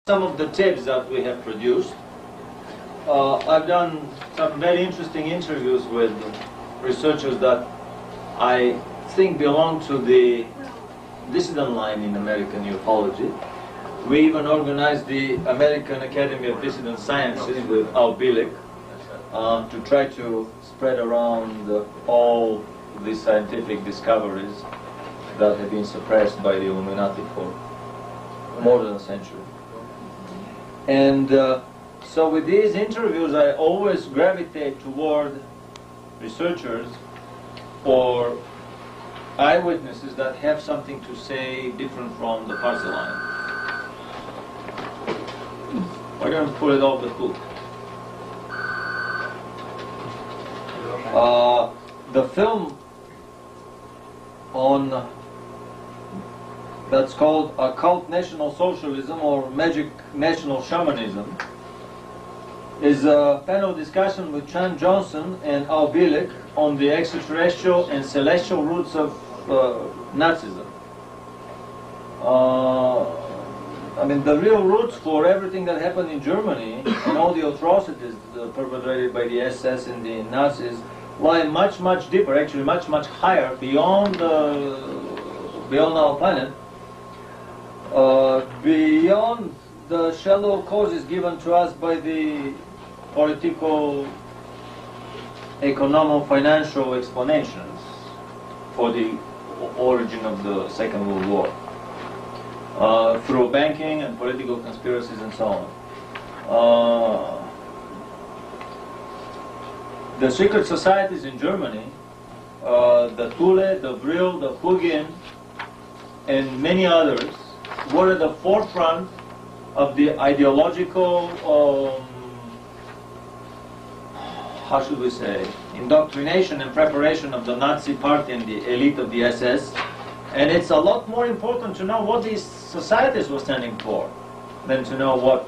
some of the tapes that we have produced. I've done some very interesting interviews with researchers that I think belong to the dissident line in American ufology. We even organized the American Academy of Dissident Sciences with Al Bielek to try to spread around all these scientific discoveries that have been suppressed by the Illuminati for more than a century. And so with these interviews, I always gravitate toward researchers or eyewitnesses that have something to say different from the party line. We're going to pull it off the hook. The film on that's called Occult National Socialism or Magic National Shamanism is a panel discussion with Chan Johnson and Al Bielek on the extraterrestrial and celestial roots of Nazism. I mean, the real roots for everything that happened in Germany and all the atrocities perpetrated by the SS and the Nazis lie much, much deeper, actually much, much higher beyond our planet, beyond the shallow causes given to us by the political, economic, financial explanations for the origin of the Second World War, through banking and political conspiracies and so on. The secret societies in Germany, the Thule, the Brill, the Hugin, and many others, were at the forefront of the ideological, how should we say, indoctrination and preparation of the Nazi party and the elite of the SS. And it's a lot more important to know what these societies were standing for than to know what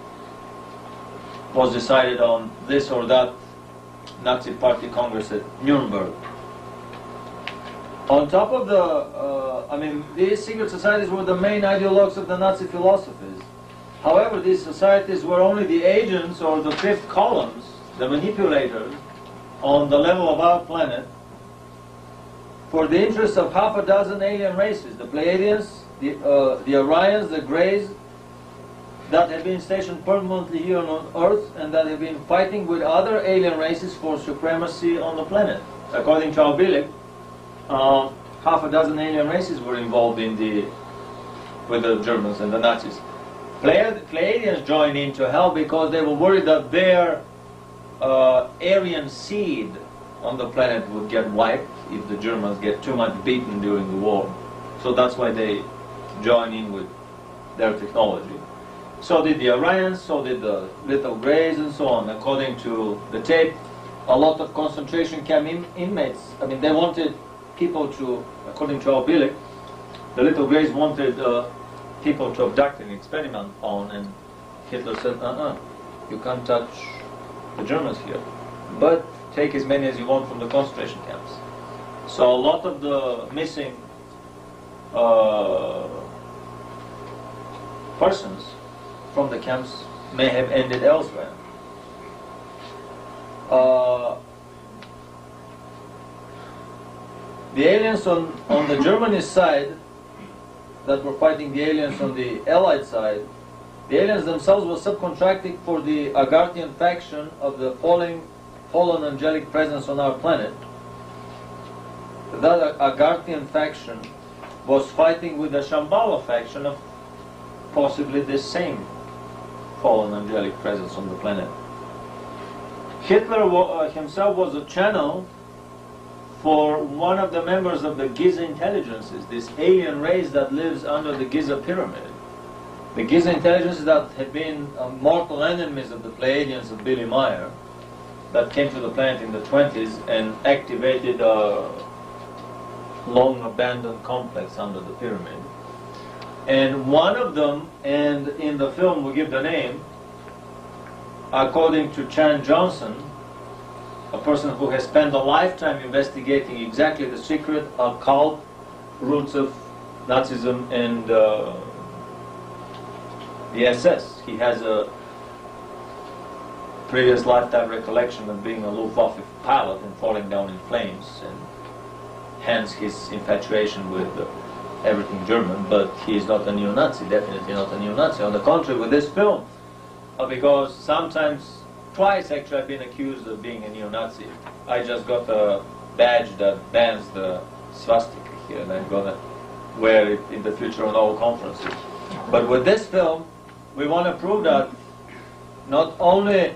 was decided on this or that Nazi party congress at Nuremberg. On top of I mean, these secret societies were the main ideologues of the Nazi philosophies. However, these societies were only the agents or the fifth columns, the manipulators, on the level of our planet for the interests of half a dozen alien races, the Pleiadians, the Orions, the Greys, that have been stationed permanently here on Earth and that have been fighting with other alien races for supremacy on the planet. According to Al Bielek, half a dozen alien races were involved with the Germans and the Nazis. Pleiadians joined into hell because they were worried that their Aryan seed on the planet would get wiped if the Germans get too much beaten during the war. So that's why they join in with their technology. So did the Orions, so did the Little Greys, and so on. According to the tape, a lot of concentration camp inmates, I mean, they wanted people to, according to Al Bielek, the Little Greys wanted people to abduct and experiment on, and Hitler said, you can't touch the Germans here, but take as many as you want from the concentration camps. So a lot of the missing persons from the camps may have ended elsewhere. The aliens on the Germany side that were fighting the aliens on the Allied side, the aliens themselves were subcontracting for the Agarthian faction of the fallen angelic presence on our planet. That Agarthian faction was fighting with the Shambhala faction of possibly the same fallen angelic presence on the planet. Hitler himself was a channel for one of the members of the Giza intelligences, this alien race that lives under the Giza pyramid. The Giza intelligences that had been mortal enemies of the Pleiadians of Billy Meier, that came to the planet in the 20s and activated a long abandoned complex under the pyramid. And one of them, and in the film we give the name, according to Chan Johnson, a person who has spent a lifetime investigating exactly the secret occult roots of Nazism and the SS. He has a previous lifetime recollection of being a Luftwaffe pilot and falling down in flames, and hence his infatuation with everything German, but he is not a neo-Nazi, definitely not a neo-Nazi. On the contrary, with this film, because sometimes, twice actually I've been accused of being a neo-Nazi. I just got a badge that bans the swastika here, and I'm going to wear it in the future on all conferences. But with this film, we want to prove that not only,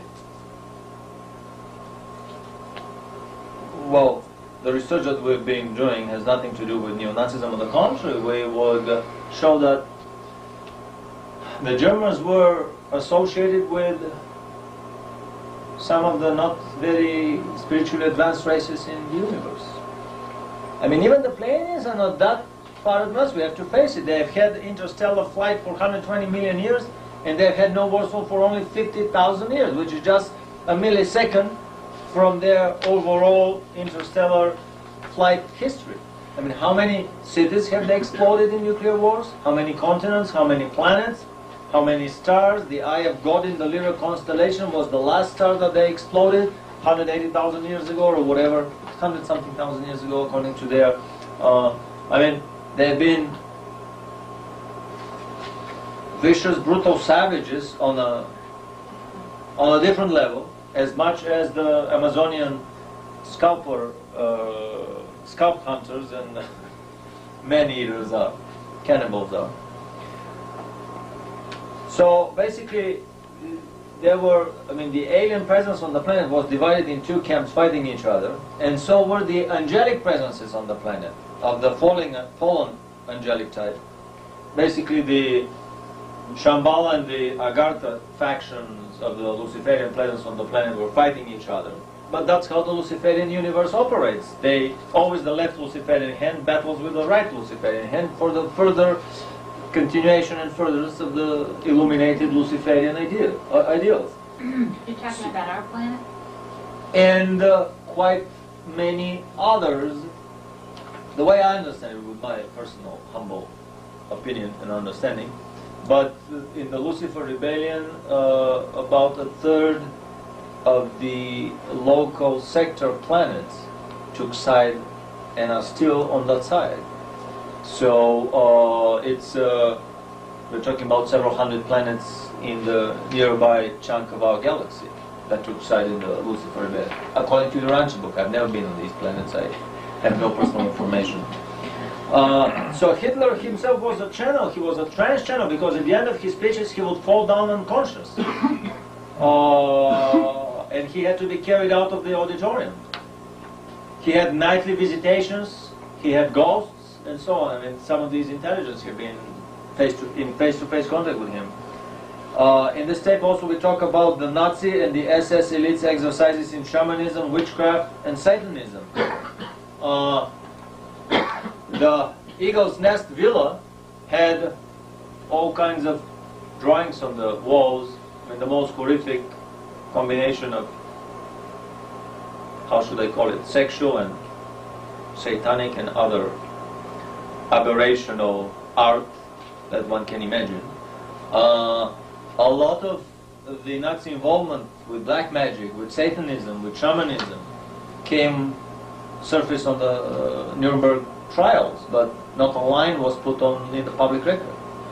well, the research that we've been doing has nothing to do with neo-Nazism. On the contrary, we would show that the Germans were associated with some of the not very spiritually advanced races in the universe. I mean, even the Pleiadians are not that far advanced. We have to face it. They have had interstellar flight for 120 million years, and they've had no warfare for only 50,000 years, which is just a millisecond from their overall interstellar flight history. I mean, how many cities have they exploded in nuclear wars? How many continents? How many planets? How many stars? The Eye of God in the Lyra constellation was the last star that they exploded 180,000 years ago, or whatever, 100-something thousand years ago, according to their... I mean, they've been vicious, brutal savages on a different level, as much as the Amazonian scalp hunters and man-eaters are, cannibals are. So basically, there were, I mean, the alien presence on the planet was divided in two camps fighting each other, and so were the angelic presences on the planet, of the fallen angelic type. Basically, the Shambhala and the Agartha factions of the Luciferian presence on the planet were fighting each other. But that's how the Luciferian universe operates. Always the left Luciferian hand battles with the right Luciferian hand for the further continuation and furtherance of the illuminated Luciferian ideals. You're talking about our planet? And quite many others. The way I understand it, with my personal humble opinion and understanding, but in the Lucifer Rebellion, about a third of the local sector planets took side and are still on that side. So we're talking about several hundred planets in the nearby chunk of our galaxy that took side in the Lucifer Rebellion. According to the Ranch book, I've never been on these planets. I have no personal information. So Hitler himself was a channel. He was a trance channel, because at the end of his speeches he would fall down unconscious. And he had to be carried out of the auditorium. He had nightly visitations, he had ghosts, and so on. I mean, some of these intelligence have been in face-to-face contact with him. In this tape also we talk about the Nazi and the SS elites' exercises in shamanism, witchcraft, and Satanism. The Eagle's Nest Villa had all kinds of drawings on the walls, and the most horrific combination of, how should I call it, sexual and satanic and other aberrational art that one can imagine. A lot of the Nazi involvement with black magic, with Satanism, with shamanism, surfaced on the Nuremberg trials, but not a line was put on in the public record.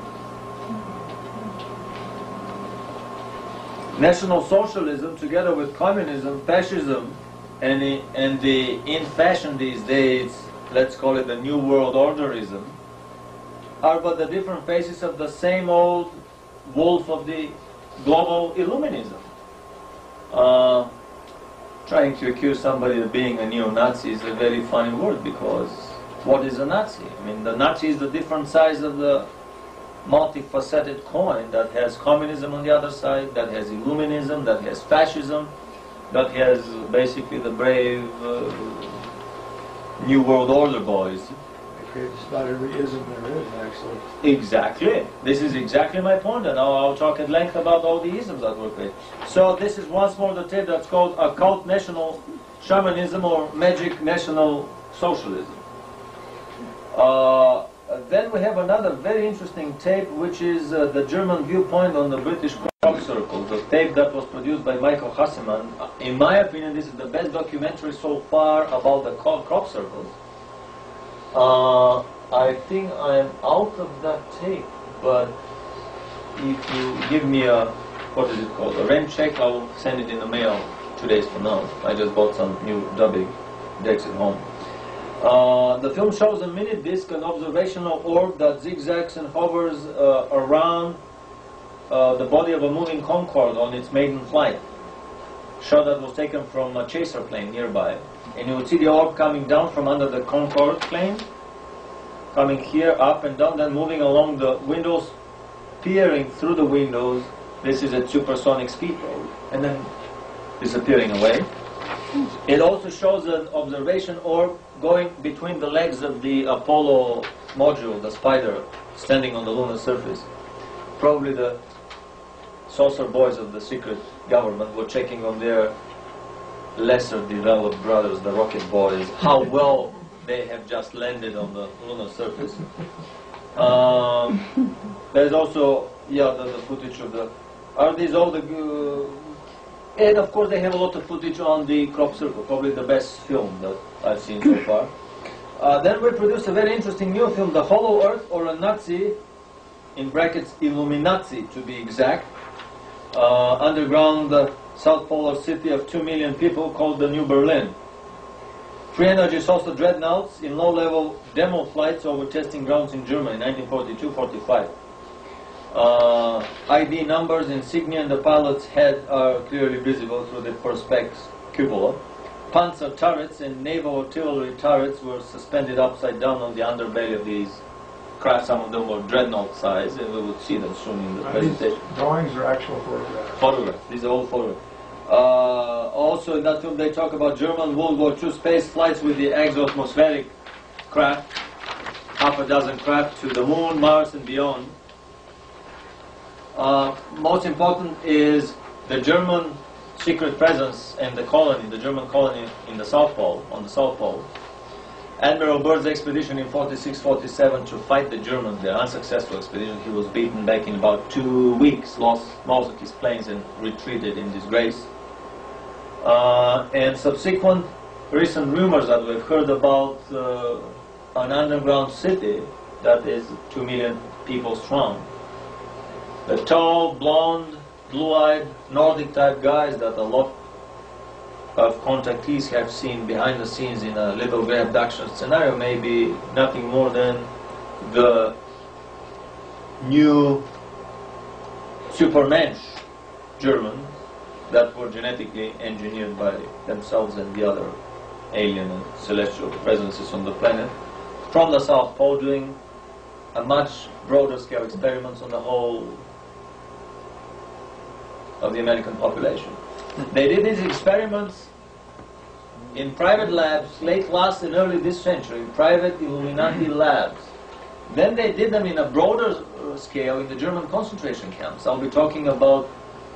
National Socialism, together with communism, fascism, and the in fashion these days, let's call it the New World Orderism, are but the different faces of the same old wolf of the global Illuminism. Trying to accuse somebody of being a neo-Nazi is a very funny word, because what is a Nazi? I mean, the Nazi is the different size of the multifaceted coin that has communism on the other side, that has Illuminism, that has fascism, that has basically the brave New World Order boys. They create just about every ism there is, actually. Exactly. This is exactly my point, and I'll talk at length about all the isms that were created. So this is once more the tape that's called Occult National Shamanism, or Magic National Socialism. Then we have another very interesting tape, which is the German viewpoint on the British crop circles, a tape that was produced by Michael Hasseman. In my opinion, this is the best documentary so far about the crop circles. I think I am out of that tape, but if you give me a, what is it called, a rent check, I will send it in the mail 2 days from now. I just bought some new dubbing decks at home. The film shows a mini disc, an observational orb that zigzags and hovers around the body of a moving Concorde on its maiden flight. Shot that was taken from a chaser plane nearby. And you would see the orb coming down from under the Concorde plane, coming here, up and down, then moving along the windows, peering through the windows. This is at supersonic speed, and then disappearing away. It also shows an observation orb going between the legs of the Apollo module, the Spider, standing on the lunar surface. Probably the saucer boys of the secret government were checking on their lesser developed brothers, the rocket boys, how well they have just landed on the lunar surface. There's also, the footage of the, are these all the, and of course they have a lot of footage on the crop circle, probably the best film that I've seen so far. Then we produced a very interesting new film, The Hollow Earth, or a Nazi, in brackets Illuminati to be exact, underground South Polar city of 2 million people called the New Berlin. Free energy saucer dreadnoughts in low-level demo flights over testing grounds in Germany, 1942-45. ID numbers, insignia, and the pilot's head are clearly visible through the perspex cupola. Panzer turrets and naval artillery turrets were suspended upside down on the underbelly of these craft. Some of them were dreadnought size, and we would see them soon in the presentation. Drawings or actual photographs? Photographs. These are all photographs. Also in that film they talk about German World War II space flights with the exo-atmospheric craft, half a dozen craft to the moon, Mars and beyond. Most important is the German secret presence in the colony, the German colony in the South Pole, on the South Pole. Admiral Byrd's expedition in 46-47 to fight the Germans, their unsuccessful expedition. He was beaten back in about 2 weeks, lost most of his planes and retreated in disgrace. And subsequent recent rumors that we've heard about an underground city that is 2 million people strong. The tall, blonde, blue-eyed, Nordic-type guys that a lot of contactees have seen behind the scenes in a little grey abduction scenario may be nothing more than the new Supermensch Germans that were genetically engineered by themselves and the other alien and celestial presences on the planet from the South Pole, doing a much broader scale experiments on the whole of the American population. They did these experiments in private labs late last and early this century, private Illuminati labs. Then they did them in a broader scale in the German concentration camps. I'll be talking about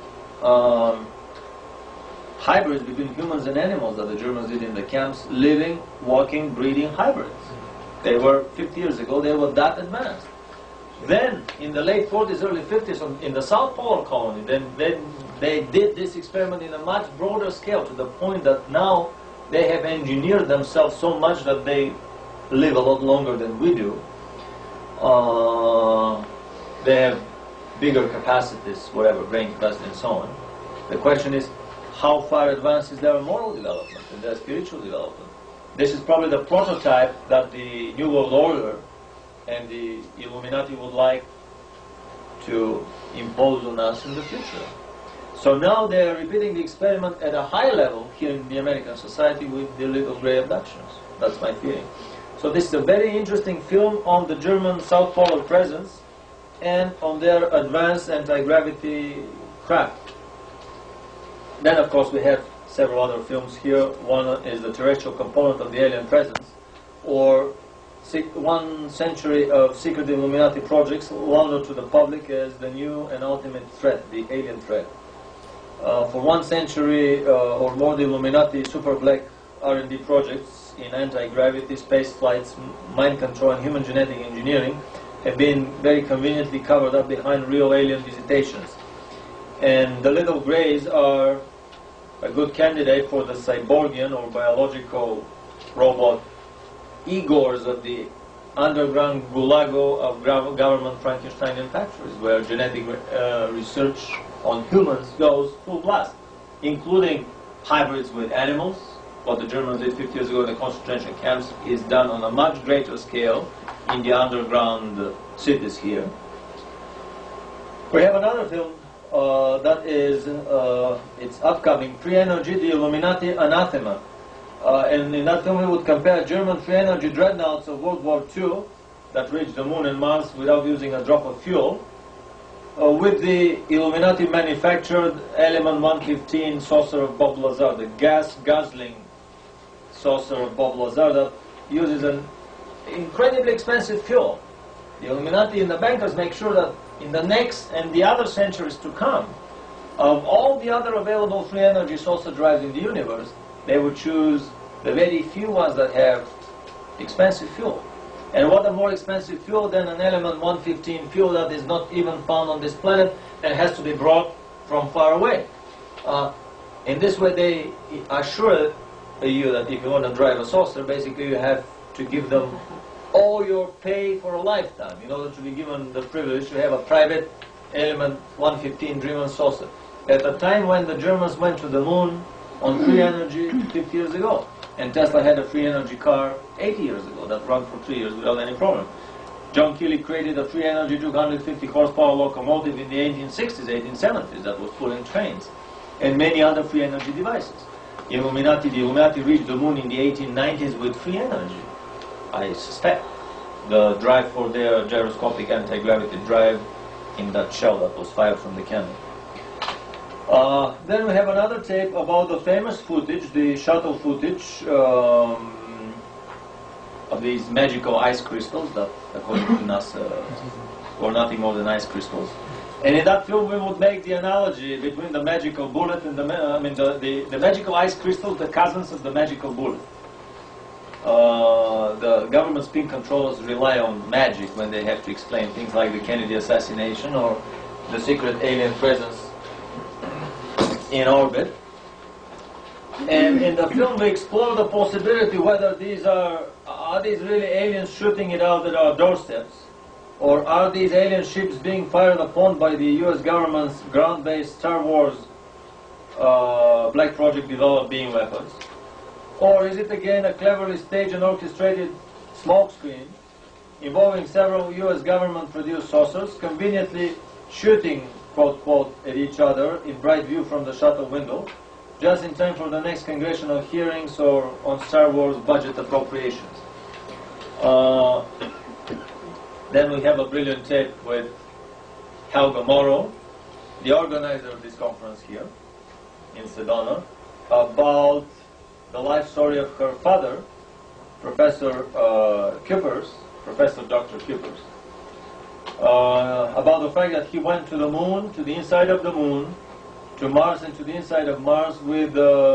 hybrids between humans and animals that the Germans did in the camps, living, walking, breeding hybrids. They were, 50 years ago, they were that advanced. Then, in the late 40s, early 50s, in the South Polar colony, then they did this experiment in a much broader scale, to the point that now they have engineered themselves so much that they live a lot longer than we do. They have bigger capacities, whatever, brain capacity and so on. The question is, how far advanced is their moral development and their spiritual development? This is probably the prototype that the New World Order and the Illuminati would like to impose on us in the future. So now they are repeating the experiment at a high level here in the American society with the little grey abductions. That's my feeling. So this is a very interesting film on the German South Polar presence and on their advanced anti-gravity craft. Then of course we have several other films here. One is the terrestrial component of the alien presence, or 1 century of secret Illuminati projects launched to the public as the new and ultimate threat, the alien threat. For 1 century or more, the Illuminati super black R&D projects in anti-gravity, space flights, mind control, and human genetic engineering have been very conveniently covered up behind real alien visitations. And the little grays are a good candidate for the cyborgian or biological robot Igors of the underground gulago of government Frankensteinian factories, where genetic research on humans goes full blast, including hybrids with animals. What the Germans did 50 years ago in the concentration camps is done on a much greater scale in the underground cities here. We have another film that is it's upcoming, Free Energy, the Illuminati Anathema. And in that film we would compare German free energy dreadnoughts of World War II that reached the moon and Mars without using a drop of fuel with the Illuminati manufactured Element 115 saucer of Bob Lazar, the gas-guzzling saucer of Bob Lazar that uses an incredibly expensive fuel. The Illuminati and the bankers make sure that in the next and the other centuries to come, of all the other available free energy saucer drives in the universe, they would choose the very few ones that have expensive fuel. And what a more expensive fuel than an Element 115 fuel that is not even found on this planet and has to be brought from far away. In this way they assure you that if you want to drive a saucer, basically you have to give them all your pay for a lifetime in order to be given the privilege to have a private Element 115 Dreamer saucer. At the time when the Germans went to the moon on free energy 50 years ago, and Tesla had a free energy car 80 years ago that ran for 3 years without any problem. John Keely created a free energy 250 horsepower locomotive in the 1860s, 1870s that was pulling trains, and many other free energy devices. The Illuminati reached the moon in the 1890s with free energy, I suspect. The drive for their gyroscopic anti-gravity drive in that shell that was fired from the cannon. Then we have another tape about the famous footage, the shuttle footage of these magical ice crystals that, according to NASA, were nothing more than ice crystals. And in that film, we would make the analogy between the magical bullet and the magical ice crystals, the cousins of the magical bullet. The government spin controllers rely on magic when they have to explain things like the Kennedy assassination or the secret alien presence in orbit. And in the film we explore the possibility whether these are these really aliens shooting it out at our doorsteps, or are these alien ships being fired upon by the US government's ground-based Star Wars Black Project developed beam weapons? Or is it again a cleverly staged and orchestrated smokescreen involving several US government-produced saucers conveniently shooting, quote, quote, at each other in bright view from the shuttle window, just in time for the next congressional hearings or on Star Wars budget appropriations? Then we have a brilliant tape with Helga Morrow, the organizer of this conference here in Sedona, about the life story of her father, Professor Kuipers, Professor Dr. Kuipers, about the fact that he went to the moon, to the inside of the moon, to Mars and to the inside of Mars with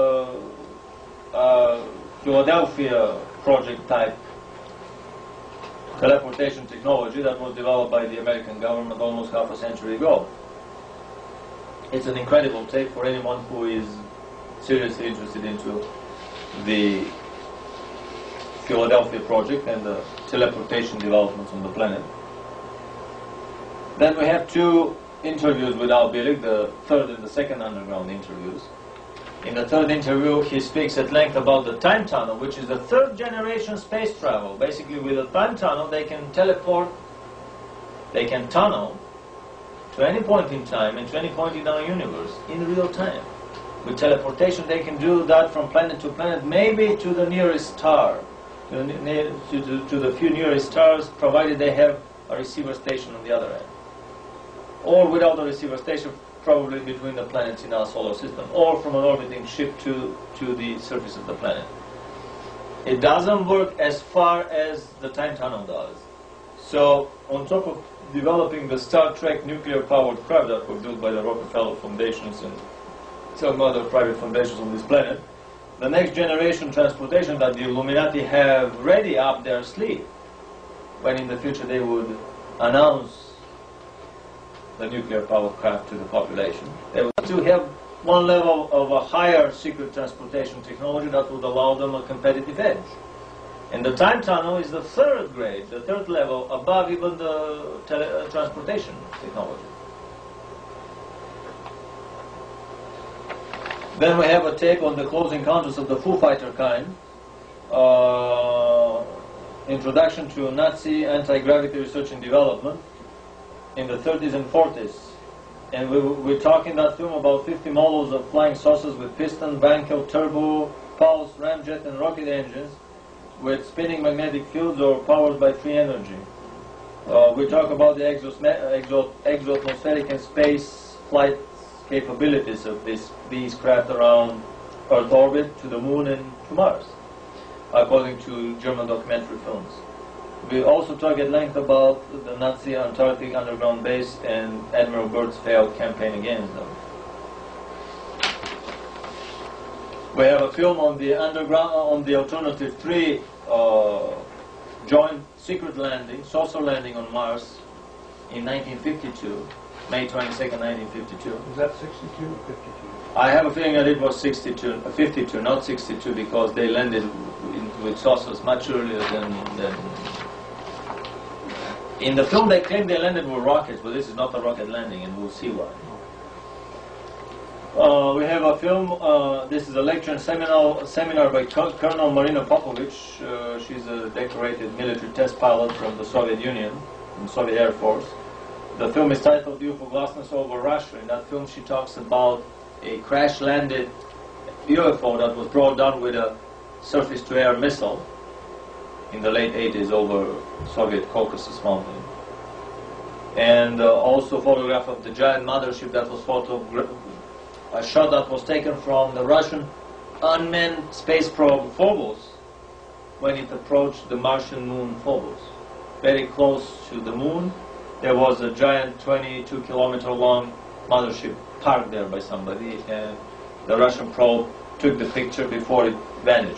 Philadelphia project type teleportation technology that was developed by the American government almost half a century ago. It's an incredible tape for anyone who is seriously interested into the Philadelphia project and the teleportation developments on the planet. Then we have two interviews with Al Bielek, the third and the second underground interviews. In the third interview, he speaks at length about the time tunnel, which is the third generation space travel. Basically, with a time tunnel, they can teleport, they can tunnel to any point in time and to any point in our universe in real time. With teleportation, they can do that from planet to planet, maybe to the nearest star, to the few nearest stars, provided they have a receiver station on the other end. Or without a receiver station, probably between the planets in our solar system, or from an orbiting ship to the surface of the planet. It doesn't work as far as the time tunnel does. So, on top of developing the Star Trek nuclear-powered craft that were built by the Rockefeller Foundations and some other private foundations on this planet, the next generation transportation that the Illuminati have ready up their sleeve when in the future they would announce the nuclear power craft to the population. They would to have one level of a higher secret transportation technology that would allow them a competitive edge. And the time tunnel is the third grade, the third level above even the transportation technology. Then we have a tape on the close encounters of the Foo Fighter kind. Introduction to Nazi anti-gravity research and development in the 30s and 40s. And we talk in that film about 50 models of flying saucers with piston, Vankel, turbo, pulse, ramjet and rocket engines with spinning magnetic fields or powered by free energy. We talk about the exoatmospheric and space flight capabilities of these craft around Earth orbit, to the Moon and to Mars, according to German documentary films. We also talk at length about the Nazi Antarctic underground base and Admiral Byrd's failed campaign against them. We have a film on the underground, on the Alternative 3 joint secret landing, saucer landing on Mars in 1952, May 22nd, 1952. Was that 62 or 52? I have a feeling that it was 52, not 62, because they landed with saucers much earlier than in the film. They claim they landed with rockets, but this is not a rocket landing, and we'll see why. We have a film, this is a lecture and seminar by Colonel Marina Popovich. She's a decorated military test pilot from the Soviet Union, from the Soviet Air Force. The film is titled UFO Glassness over Russia. In that film she talks about a crash-landed UFO that was brought down with a surface-to-air missile in the late 80s over Soviet Caucasus Mountain. And also a photograph of the giant mothership that was a shot that was taken from the Russian unmanned space probe Phobos when it approached the Martian moon Phobos. Very close to the moon, there was a giant 22-kilometer long mothership parked there by somebody, and the Russian probe took the picture before it vanished.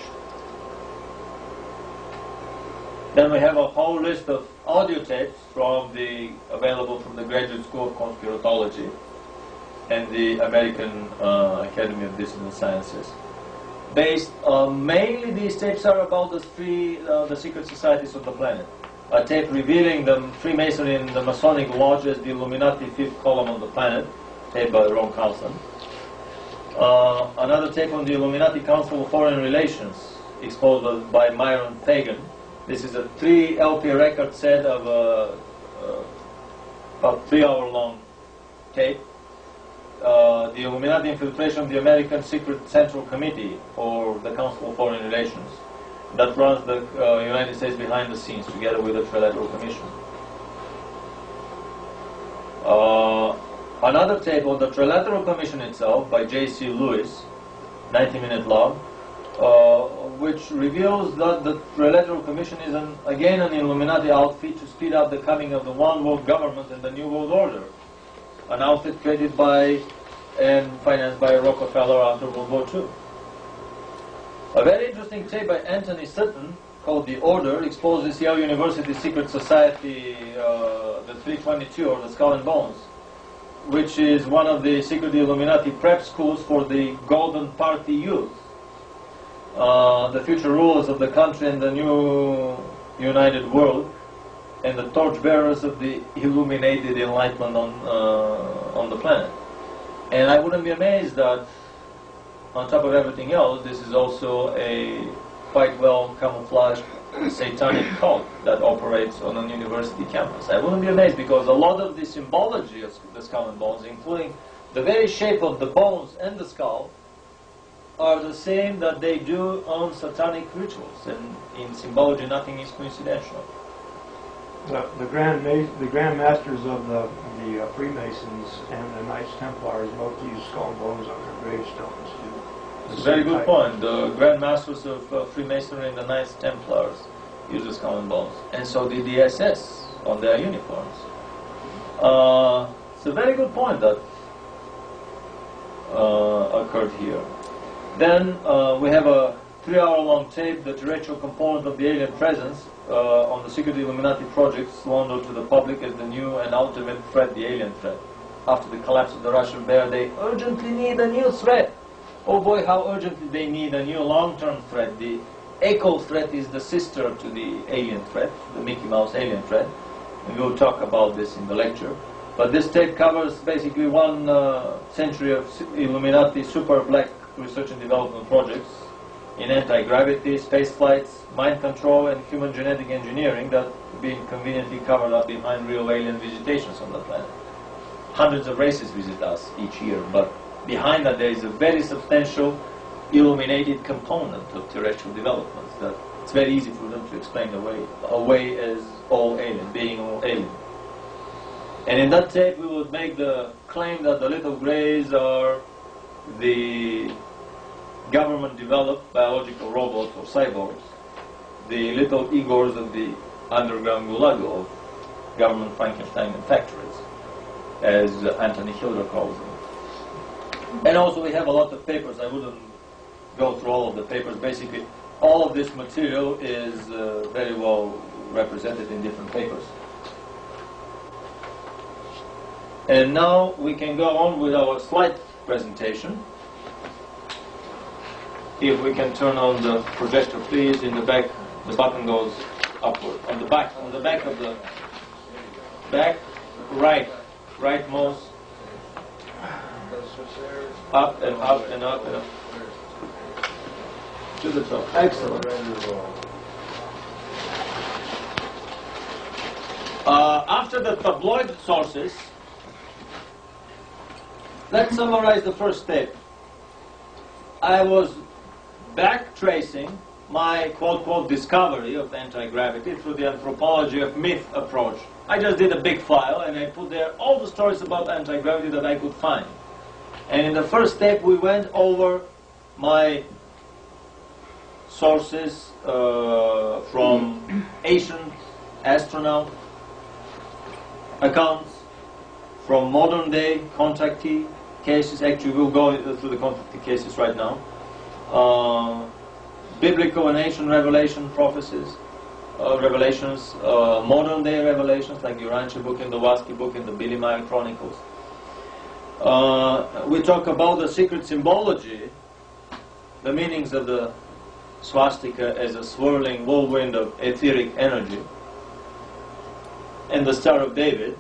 Then we have a whole list of audio tapes available from the Graduate School of Conspiratology and the American Academy of Discipline Sciences. Based mainly, these tapes are about the secret societies of the planet. A tape revealing the Freemasonry and the Masonic Lodge as the Illuminati fifth column on the planet, taped by Ron Carlson. Another tape on the Illuminati Council of Foreign Relations, exposed by Myron Fagan. This is a 3 LP record set of about 3-hour-long tape. The Illuminati infiltration of the American Secret Central Committee, or the Council of Foreign Relations, that runs the United States behind the scenes together with the Trilateral Commission. Another tape on the Trilateral Commission itself by J.C. Lewis, 90-minute long, which reveals that the Trilateral Commission is again an Illuminati outfit to speed up the coming of the one world government and the New World Order, an outfit created by and financed by Rockefeller after World War II. A very interesting tape by Anthony Sutton called The Order exposes Yale University Secret Society, the 322, or the Skull and Bones, which is one of the secret Illuminati prep schools for the Golden Party youth, the future rulers of the country and the new united world, and the torchbearers of the illuminated enlightenment on the planet. And I wouldn't be amazed that, on top of everything else, this is also a quite well camouflaged satanic cult that operates on a university campus. I wouldn't be amazed, because a lot of the symbology of the skull and bones, including the very shape of the bones and the skull, are the same that they do on satanic rituals. And in symbology, nothing is coincidental. The Grand Masters of the Freemasons and the Knights Templars both use skull and bones on their gravestones too. It's a very good point. The Grand Masters of Freemasonry and the Knights Templars use the skull and bones, and so did the SS on their uniforms. It's a very good point that occurred here. Then we have a 3-hour-long tape, the terrestrial component of the alien presence on the secret Illuminati projects, known to the public as the new and ultimate threat, the alien threat. After the collapse of the Russian bear, they urgently need a new threat. Oh boy, how urgently they need a new long-term threat. The Echo threat is the sister to the alien threat, the Mickey Mouse alien threat. And we'll talk about this in the lecture. But this tape covers basically 1 century of Illuminati super black research and development projects in anti-gravity, space flights, mind control, and human genetic engineering that are being conveniently covered up behind real alien visitations on the planet. Hundreds of races visit us each year, but behind that there is a very substantial illuminated component of terrestrial developments that it's very easy for them to explain away as all alien, being all alien. And in that tape we would make the claim that the little greys are the government-developed biological robots or cyborgs, the little Igors of the underground gulag of government Frankenstein factories, as Anthony Hilder calls them. And also we have a lot of papers. I wouldn't go through all of the papers. Basically, all of this material is very well represented in different papers. And now we can go on with our slide presentation. If we can turn on the projector, please. In the back, the button goes upward. On the back of the back, rightmost, up and up and up and up. To the top. Excellent. After the tabloid sources, let's summarize the first step. I was back-tracing my quote-quote discovery of anti-gravity through the anthropology of myth approach. I just did a big file and I put there all the stories about anti-gravity that I could find. And in the first step we went over my sources from ancient astronaut accounts, from modern day contactee cases. Actually we'll go through the contactee cases right now. Biblical and ancient revelation prophecies, revelations, modern day revelations like the Urantia book and the Waski book and the Billy Meyer Chronicles. We talk about the secret symbology, the meanings of the swastika as a swirling whirlwind of etheric energy, and the Star of David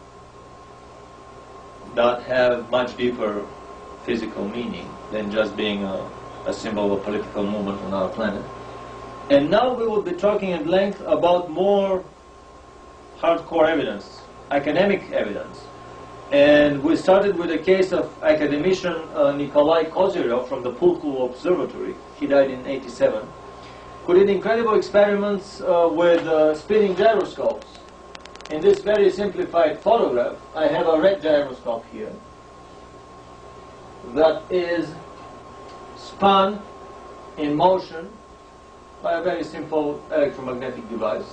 that have much deeper physical meaning than just being a symbol of a political movement on our planet. And now we will be talking at length about more hardcore evidence, academic evidence. And we started with a case of academician Nikolai Kozyrev from the Pulkovo Observatory. He died in '87. Who did incredible experiments with spinning gyroscopes. In this very simplified photograph, I have a red gyroscope here that is spun in motion by a very simple electromagnetic device.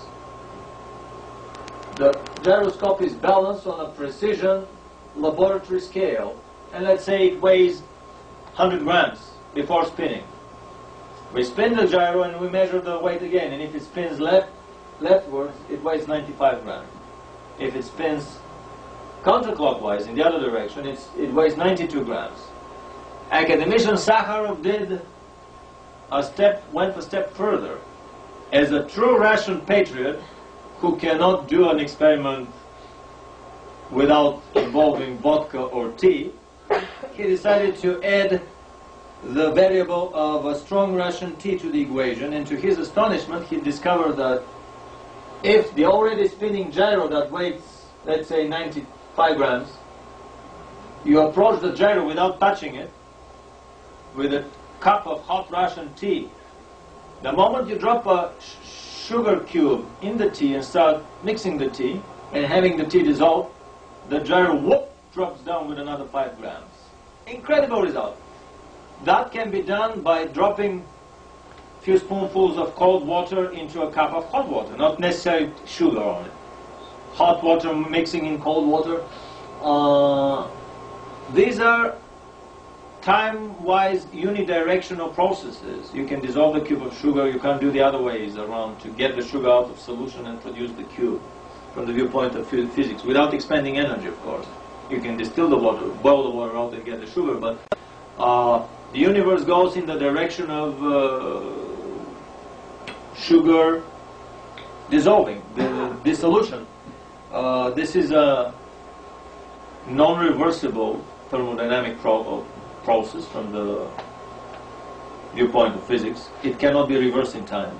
The gyroscope is balanced on a precision laboratory scale, and let's say it weighs 100 grams before spinning. We spin the gyro and we measure the weight again, and if it spins leftwards, it weighs 95 grams. If it spins counterclockwise in the other direction, it weighs 92 grams. Academician Sakharov went a step further. As a true Russian patriot who cannot do an experiment without involving vodka or tea, he decided to add the variable of a strong Russian tea to the equation, and to his astonishment he discovered that if the already spinning gyro that weighs, let's say, 95 grams, you approach the gyro without touching it with a cup of hot Russian tea, the moment you drop a sugar cube in the tea and start mixing the tea and having the tea dissolve, the gyro whoop drops down with another 5 grams. Incredible result. That can be done by dropping a few spoonfuls of cold water into a cup of hot water, not necessarily sugar on it. Hot water mixing in cold water. These are time-wise unidirectional processes. You can dissolve the cube of sugar, you can't do the other ways around to get the sugar out of solution and produce the cube from the viewpoint of physics, without expending energy, of course. You can distill the water, boil the water out and get the sugar, but the universe goes in the direction of sugar dissolving, the dissolution. This is a non-reversible thermodynamic process from the viewpoint of physics. It cannot be reversed in time.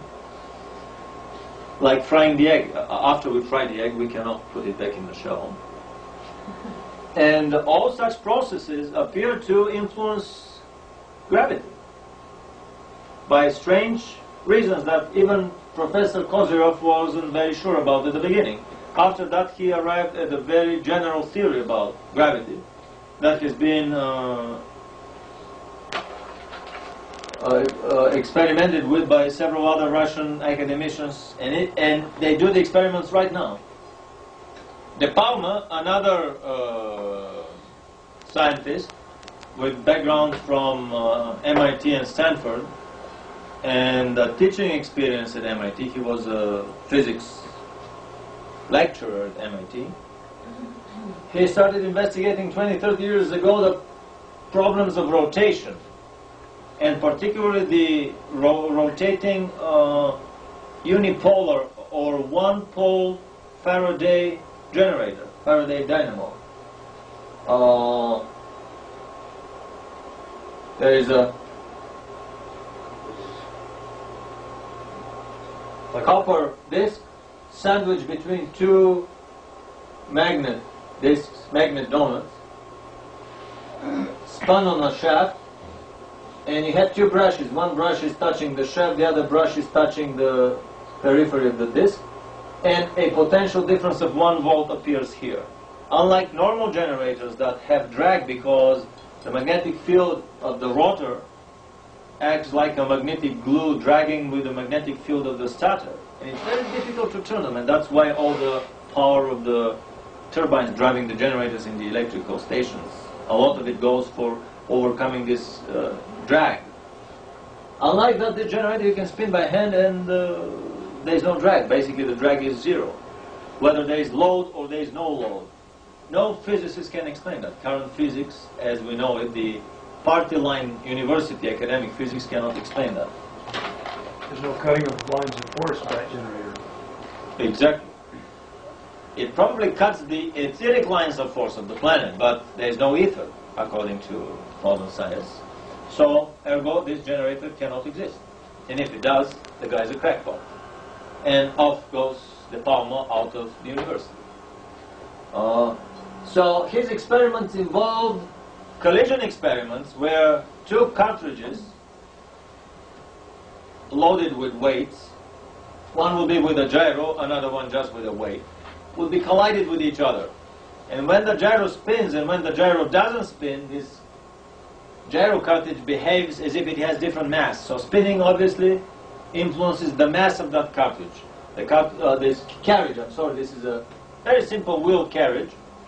Like frying the egg. After we fry the egg, we cannot put it back in the shell. And all such processes appear to influence gravity by strange reasons that even Professor Kozyrov wasn't very sure about at the beginning. After that, he arrived at a very general theory about gravity that has been experimented with by several other Russian academicians, and they do the experiments right now. De Palma, another scientist with background from MIT and Stanford, and teaching experience at MIT. He was a physics lecturer at MIT. He started investigating 20, 30 years ago the problems of rotation, and particularly the rotating unipolar or one-pole Faraday generator, Faraday dynamo. There is a copper disc sandwiched between two magnet discs, magnet donuts, spun on a shaft, and you have two brushes. One brush is touching the shaft, the other brush is touching the periphery of the disc, and a potential difference of 1 volt appears here. Unlike normal generators that have drag because the magnetic field of the rotor acts like a magnetic glue dragging with the magnetic field of the stator. And it's very difficult to turn them, and that's why all the power of the turbines driving the generators in the electrical stations, a lot of it goes for overcoming this drag. Unlike that, the generator you can spin by hand and there's no drag. Basically the drag is zero. Whether there is load or there is no load. No physicist can explain that. Current physics, as we know it, the party line university academic physics cannot explain that. There's no cutting of lines of force by that generator. Exactly. It probably cuts the etheric lines of force of the planet, but there is no ether, according to modern science. So, ergo, this generator cannot exist. And if it does, the guy's a crackpot. And off goes De Palma out of the university. So his experiments involved collision experiments where two cartridges loaded with weights, one will be with a gyro, another one just with a weight, will be collided with each other. And when the gyro spins and when the gyro doesn't spin, this gyro cartridge behaves as if it has different mass. So spinning obviously influences the mass of that cartridge. This carriage, this is a very simple wheel carriage.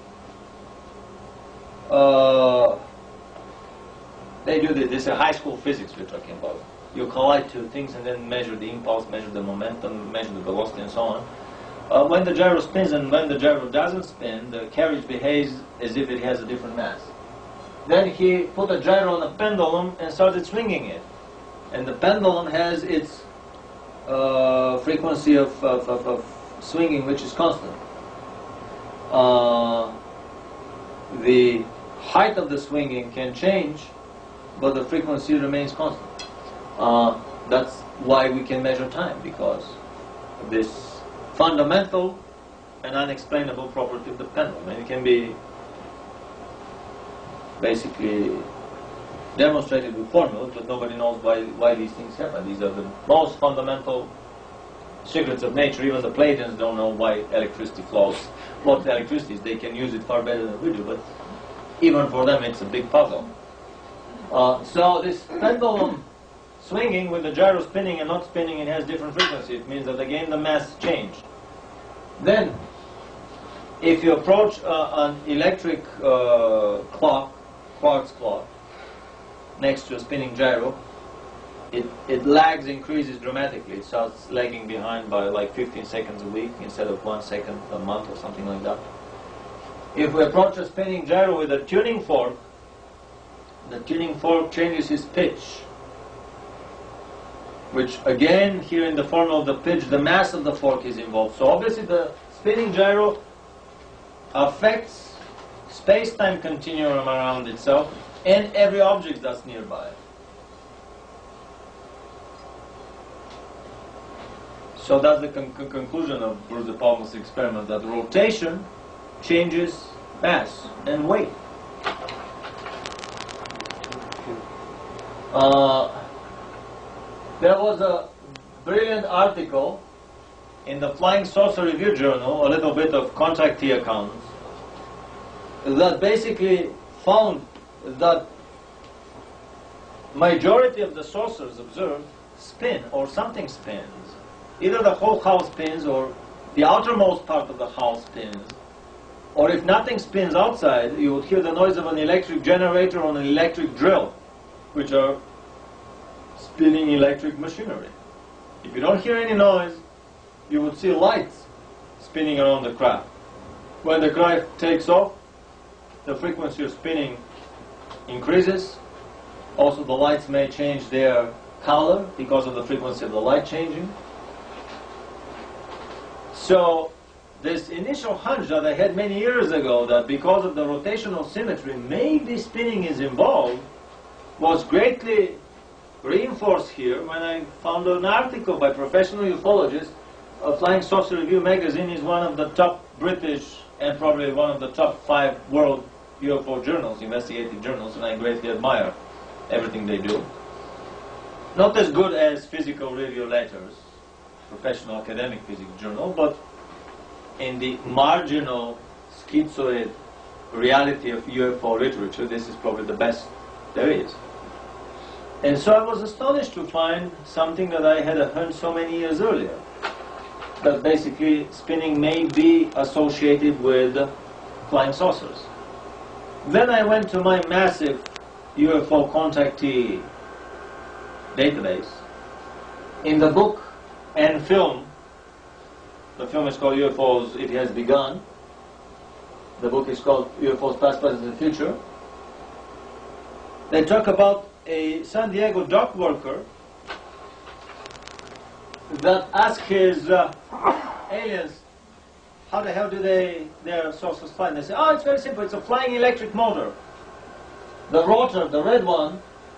They do this is a high school physics we're talking about. You collide two things and then measure the impulse, measure the momentum, measure the velocity and so on. When the gyro spins and when the gyro doesn't spin, the carriage behaves as if it has a different mass. Then he put a gyro on a pendulum and started swinging it. And the pendulum has its frequency of swinging, which is constant. The height of the swinging can change, but the frequency remains constant. That's why we can measure time, because of this fundamental and unexplainable property of the pendulum. And it can be basically demonstrated with formulas, but nobody knows why these things happen. These are the most fundamental secrets of nature. Even the Platonians don't know why electricity flows. What electricity is, they can use it far better than we do, but even for them it's a big puzzle. So this pendulum swinging with the gyro spinning and not spinning, it has different frequency. It means that again the mass changed. Then, if you approach an electric clock, quartz clock, next to a spinning gyro, it lags, increases dramatically. It starts lagging behind by like 15 seconds a week instead of 1 second a month or something like that. If we approach a spinning gyro with a tuning fork, the tuning fork changes its pitch, which again, here in the form of the pitch, the mass of the fork is involved. So obviously the spinning gyro affects space-time continuum around itself and every object that's nearby. So that's the conclusion of Bruce de Palma's experiment, that rotation changes mass and weight. There was a brilliant article in the Flying Saucer Review Journal, a little bit of contactee accounts, that basically found that majority of the saucers observed spin, or something spins. Either the whole house spins, or the outermost part of the house spins, or if nothing spins outside, you would hear the noise of an electric generator or an electric drill, which are spinning electric machinery. If you don't hear any noise, you would see lights spinning around the craft. When the craft takes off, the frequency of spinning increases. Also, the lights may change their color because of the frequency of the light changing. So, this initial hunch that I had many years ago, that because of the rotational symmetry, maybe spinning is involved, was greatly reinforced here when I found an article by professional ufologists. Flying Saucer Review magazine is one of the top British and probably one of the top 5 world UFO journals, investigative journals, and I greatly admire everything they do. Not as good as Physical Review Letters, professional academic physics journal, but in the marginal schizoid reality of UFO literature, this is probably the best there is. And so I was astonished to find something that I had heard so many years earlier, that basically spinning may be associated with flying saucers. Then I went to my massive UFO contactee database. In the book and film, the film is called UFOs, It Has Begun. The book is called UFOs, Past, Present, and Future. They talk about a San Diego dock worker that asked his aliens, how the hell do their saucers fly? And they say, oh, it's very simple, it's a flying electric motor. The rotor, the red one,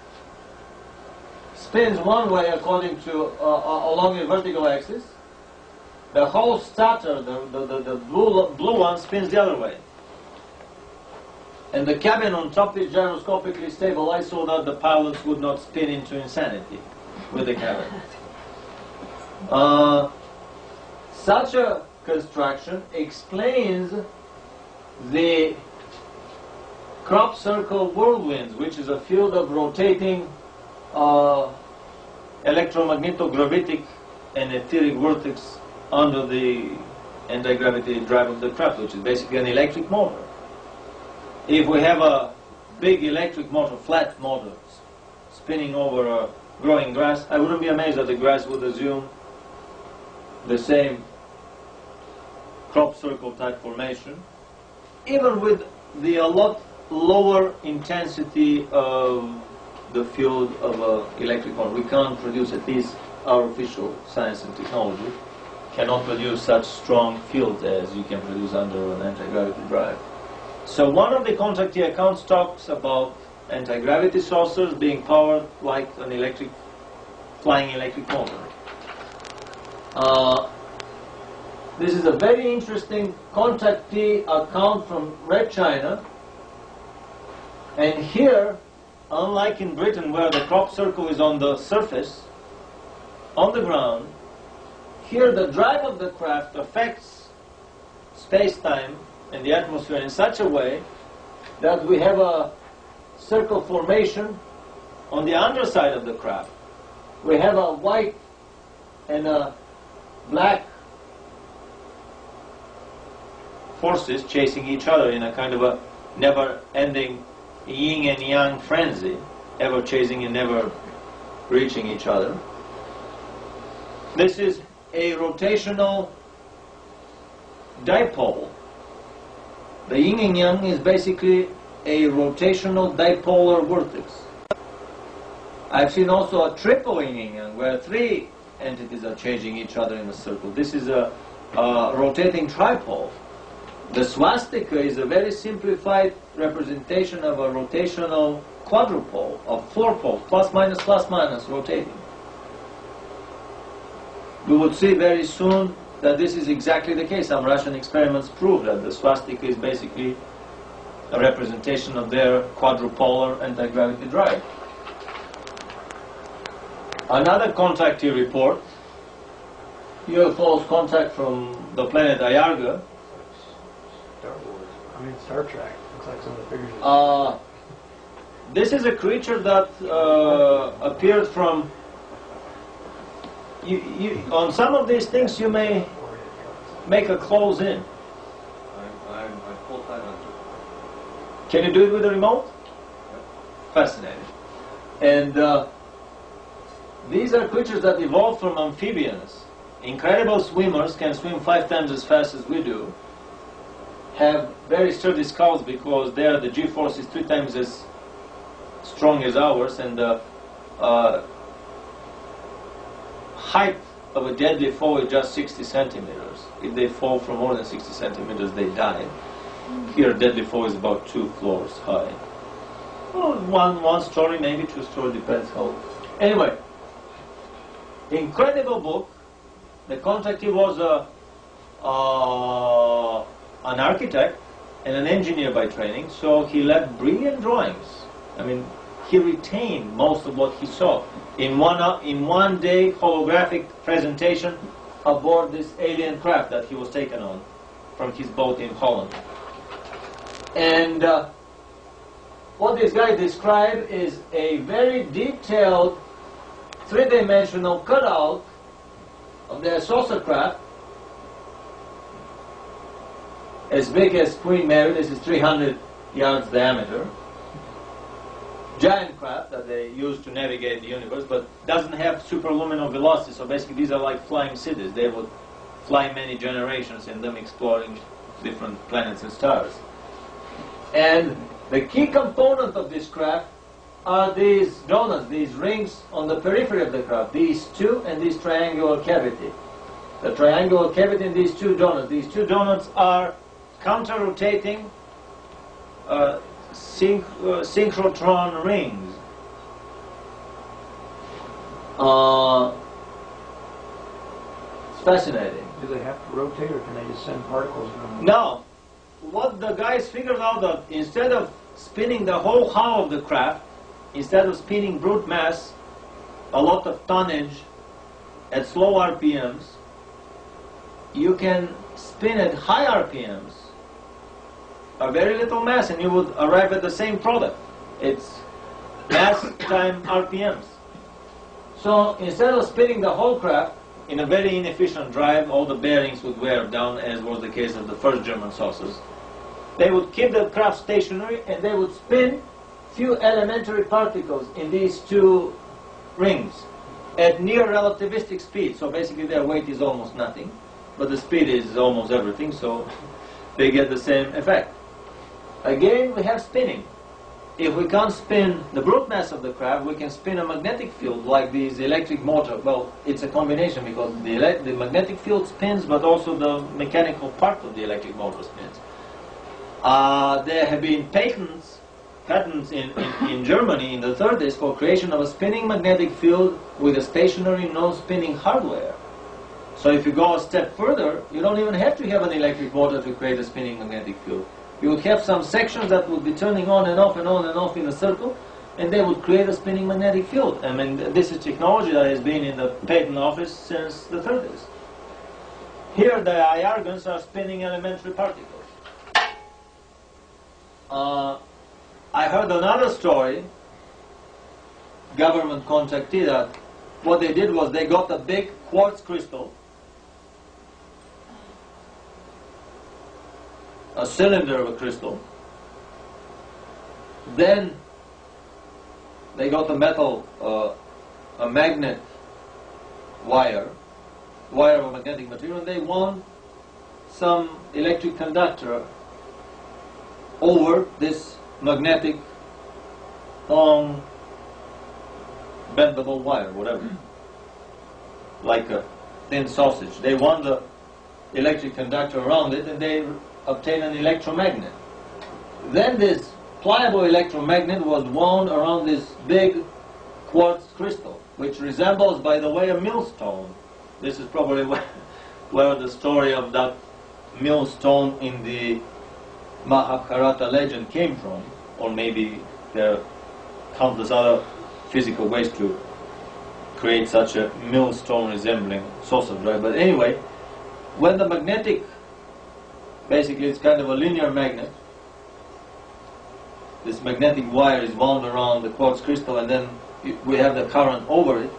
spins one way according to, along a vertical axis. The whole starter, the blue one, spins the other way. And the cabin on top is gyroscopically stabilized so that the pilots would not spin into insanity with the cabin. Such a construction explains the crop circle whirlwinds, which is a field of rotating electromagnetic and etheric vortex under the anti-gravity drive of the craft, which is basically an electric motor. If we have a big electric motor, flat motor, spinning over a growing grass, I wouldn't be amazed that the grass would assume the same crop circle type formation, even with the a lot lower intensity of the field of an electric motor. We can't produce, at least our official science and technology cannot produce such strong fields as you can produce under an anti-gravity drive. So one of the contactee accounts talks about anti-gravity saucers being powered like an flying electric motor. This is a very interesting contactee account from Red China. And here, unlike in Britain where the crop circle is on the surface, on the ground, here the drive of the craft affects space-time and the atmosphere in such a way that we have a circle formation on the underside of the craft. We have a white and a black forces chasing each other in a kind of a never-ending yin and yang frenzy. ever chasing and never reaching each other. This is a rotational dipole. The yin and yang is basically a rotational dipolar vortex. I've seen also a triple yin and yang where three entities are changing each other in a circle. This is a rotating tripole. The swastika is a very simplified representation of a rotational quadrupole of four poles, plus minus, rotating. We would see very soon that this is exactly the case. Some Russian experiments prove that the swastika is basically a representation of their quadrupolar anti-gravity drive. Another contactee report, UFO's contact from the planet Ayarga. Star Trek. Looks like some of the figures. This is a creature that appeared from. On some of these things, you may make a close in. I'm full time on it. Can you do it with a remote? Fascinating. And these are creatures that evolved from amphibians. Incredible swimmers, can swim 5 times as fast as we do. Have very sturdy skulls because there the G-force is 3 times as strong as ours, and the height of a deadly foe is just 60 centimeters. If they fall from more than 60 centimeters, they die. Here, a deadly foe is about 2 floors high. Well, one story, maybe 2 story, depends how. Anyway, incredible book. The contactee was an architect and an engineer by training, so he left brilliant drawings. I mean, he retained most of what he saw in one day holographic presentation aboard this alien craft that he was taken on from his boat in Holland. And what this guy described is a very detailed 3-dimensional cutout of their saucer craft, as big as Queen Mary. This is 300 yards diameter. Giant craft that they use to navigate the universe, but doesn't have superluminal velocity, so basically these are like flying cities. They would fly many generations in them, exploring different planets and stars. And the key component of this craft are these donuts, these rings on the periphery of the craft, these two and this triangular cavity. The triangular cavity and these two donuts. These two donuts are counter-rotating synchrotron rings. It's fascinating. Do they have to rotate, or can they just send particles? Now, what the guys figured out that instead of spinning the whole hull of the craft, instead of spinning brute mass, a lot of tonnage at slow RPMs, you can spin at high RPMs a very little mass and you would arrive at the same product. It's mass time RPMs. So instead of spinning the whole craft in a very inefficient drive, all the bearings would wear down, as was the case of the first German saucers. They would keep the craft stationary and they would spin few elementary particles in these two rings at near relativistic speed. So basically their weight is almost nothing, but the speed is almost everything, so they get the same effect. Again, we have spinning. If we can't spin the brute mass of the craft, we can spin a magnetic field like these electric motor. Well, it's a combination because the magnetic field spins, but also the mechanical part of the electric motor spins. There have been patents in Germany in the 30s for creation of a spinning magnetic field with a stationary non-spinning hardware. So if you go a step further, you don't even have to have an electric motor to create a spinning magnetic field. You would have some sections that would be turning on and off and on and off in a circle, and they would create a spinning magnetic field. I mean, this is technology that has been in the patent office since the 30s. Here the IRGANs are spinning elementary particles. I heard another story, government contactee, that what they did was they got a big quartz crystal, a cylinder of a crystal, then they got a metal, a magnet wire of magnetic material, and they wound some electric conductor over this magnetic long bendable wire, whatever, like a thin sausage. They wound the electric conductor around it, and they obtained an electromagnet. Then this pliable electromagnet was wound around this big quartz crystal, which resembles, by the way, a millstone. This is probably where the story of that millstone in the Mahabharata legend came from, or maybe there are countless other physical ways to create such a millstone resembling saucer drive. But anyway, when the magnetic, basically it's kind of a linear magnet, this magnetic wire is wound around the quartz crystal, and then we have the current over it,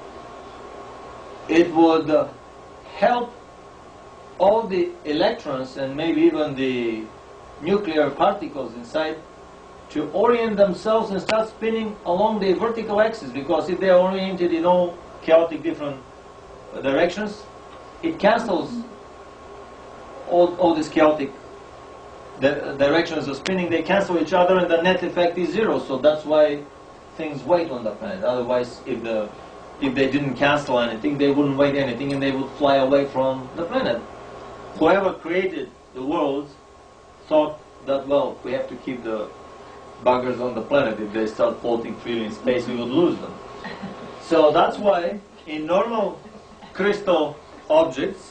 it would help all the electrons and maybe even the nuclear particles inside to orient themselves and start spinning along the vertical axis, because if they are oriented in all chaotic different directions, it cancels all these chaotic directions of spinning. They cancel each other, and the net effect is zero. So that's why things weight on the planet. Otherwise, if they didn't cancel anything, they wouldn't weight anything, and they would fly away from the planet. Whoever created the world thought that, well, we have to keep the buggers on the planet. If they start floating freely in space, we would lose them. So that's why in normal crystal objects,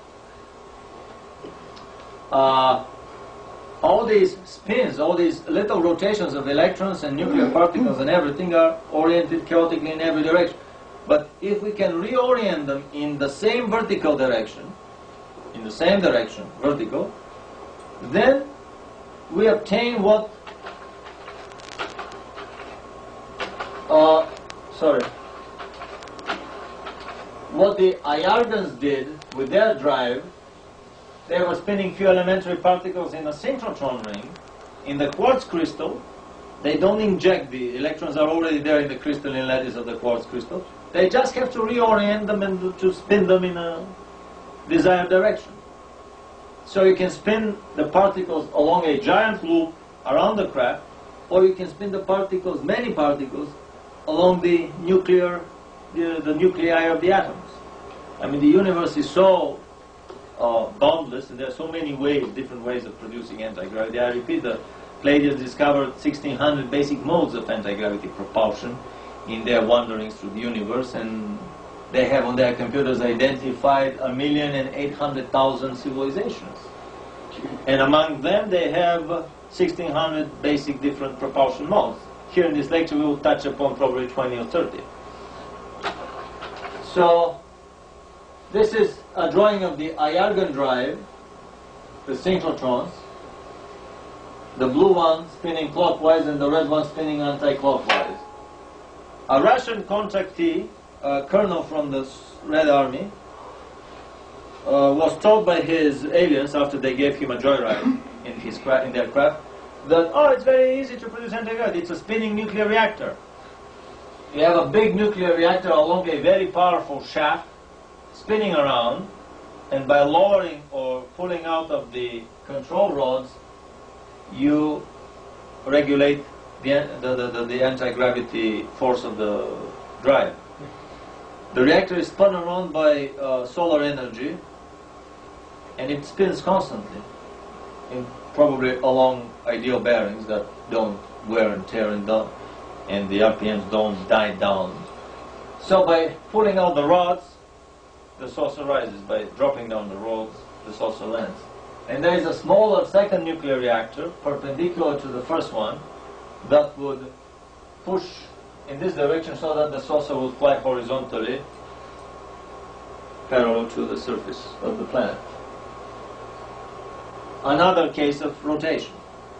all these spins, all these little rotations of electrons and nuclear particles and everything are oriented chaotically in every direction. But if we can reorient them in the same vertical direction, vertical, then we obtain what what the Ayargans did with their drive. They were spinning few elementary particles in a synchrotron ring in the quartz crystal. They don't inject, the electrons are already there in the crystalline lattice of the quartz crystal. They just have to reorient them and to spin them in a desired direction. So you can spin the particles along a giant loop around the craft, or you can spin the particles, many particles, along the nuclei of the atoms. I mean, the universe is so boundless, and there are so many ways, different ways of producing anti-gravity. I repeat, the Pleiadians discovered 1600 basic modes of anti-gravity propulsion in their wanderings through the universe, and they have on their computers identified 1,800,000 civilizations. And among them they have 1600 basic different propulsion modes. Here in this lecture we will touch upon probably 20 or 30. So this is a drawing of the Ayargan drive, the synchrotrons, the blue one spinning clockwise and the red one spinning anti-clockwise. A Russian contactee, a colonel from the Red Army, was told by his aliens after they gave him a joyride in their craft that, oh, it's very easy to produce anti-gravity. It's a spinning nuclear reactor. You have a big nuclear reactor along a very powerful shaft spinning around, and by lowering or pulling out of the control rods, you regulate the anti-gravity force of the drive. The reactor is spun around by solar energy, and it spins constantly, probably along ideal bearings that don't wear and tear and the RPMs don't die down. So by pulling out the rods, the saucer rises. By dropping down the rods, the saucer lands. And there is a smaller second nuclear reactor, perpendicular to the first one, that would push in this direction so that the saucer will fly horizontally parallel to the surface of the planet. Another case of rotation.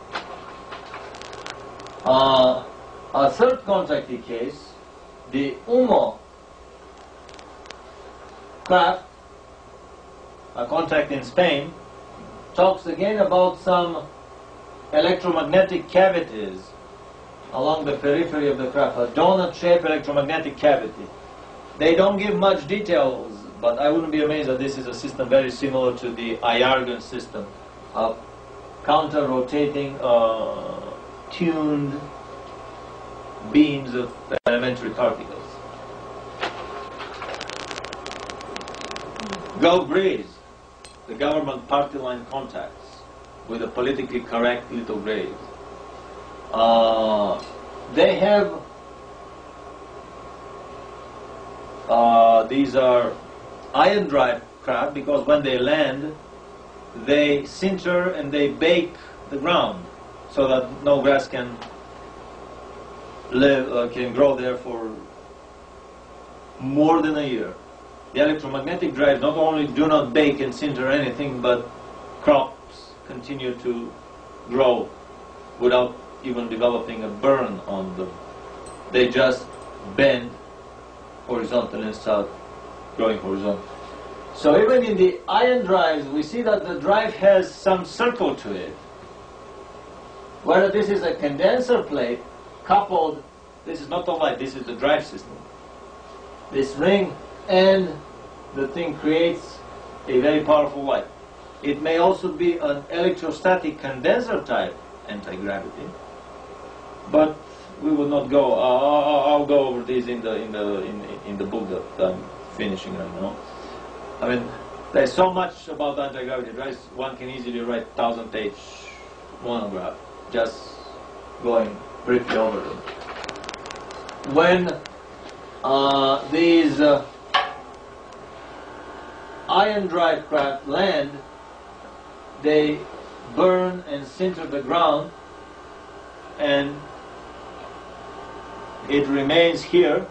A third contactee case, the UMO craft, a contact in Spain, talks again about some electromagnetic cavities along the periphery of the craft, a donut-shaped electromagnetic cavity. They don't give much details, but I wouldn't be amazed that this is a system very similar to the Ayargan system of counter-rotating, tuned beams of elementary particles. GovBreeze, the government party line contacts with the politically correct little graves. They have, these are iron drive craft because when they land, they sinter and they bake the ground so that no grass can live, can grow there for more than a year. The electromagnetic drives not only do not bake and sinter anything, but crops continue to grow without even developing a burn on them. They just bend horizontal and start growing horizontal. So even in the iron drives, we see that the drive has some circle to it. Whether this is a condenser plate coupled, this is not the light, this is the drive system. This ring and the thing creates a very powerful light. It may also be an electrostatic condenser type anti-gravity, but we will not go. I'll go over these in the book that I'm finishing right now. I mean, there's so much about anti-gravity drives. One can easily write 1000-page monograph just going briefly over them. When these iron drive craft land, they burn and sinter the ground, and it remains here.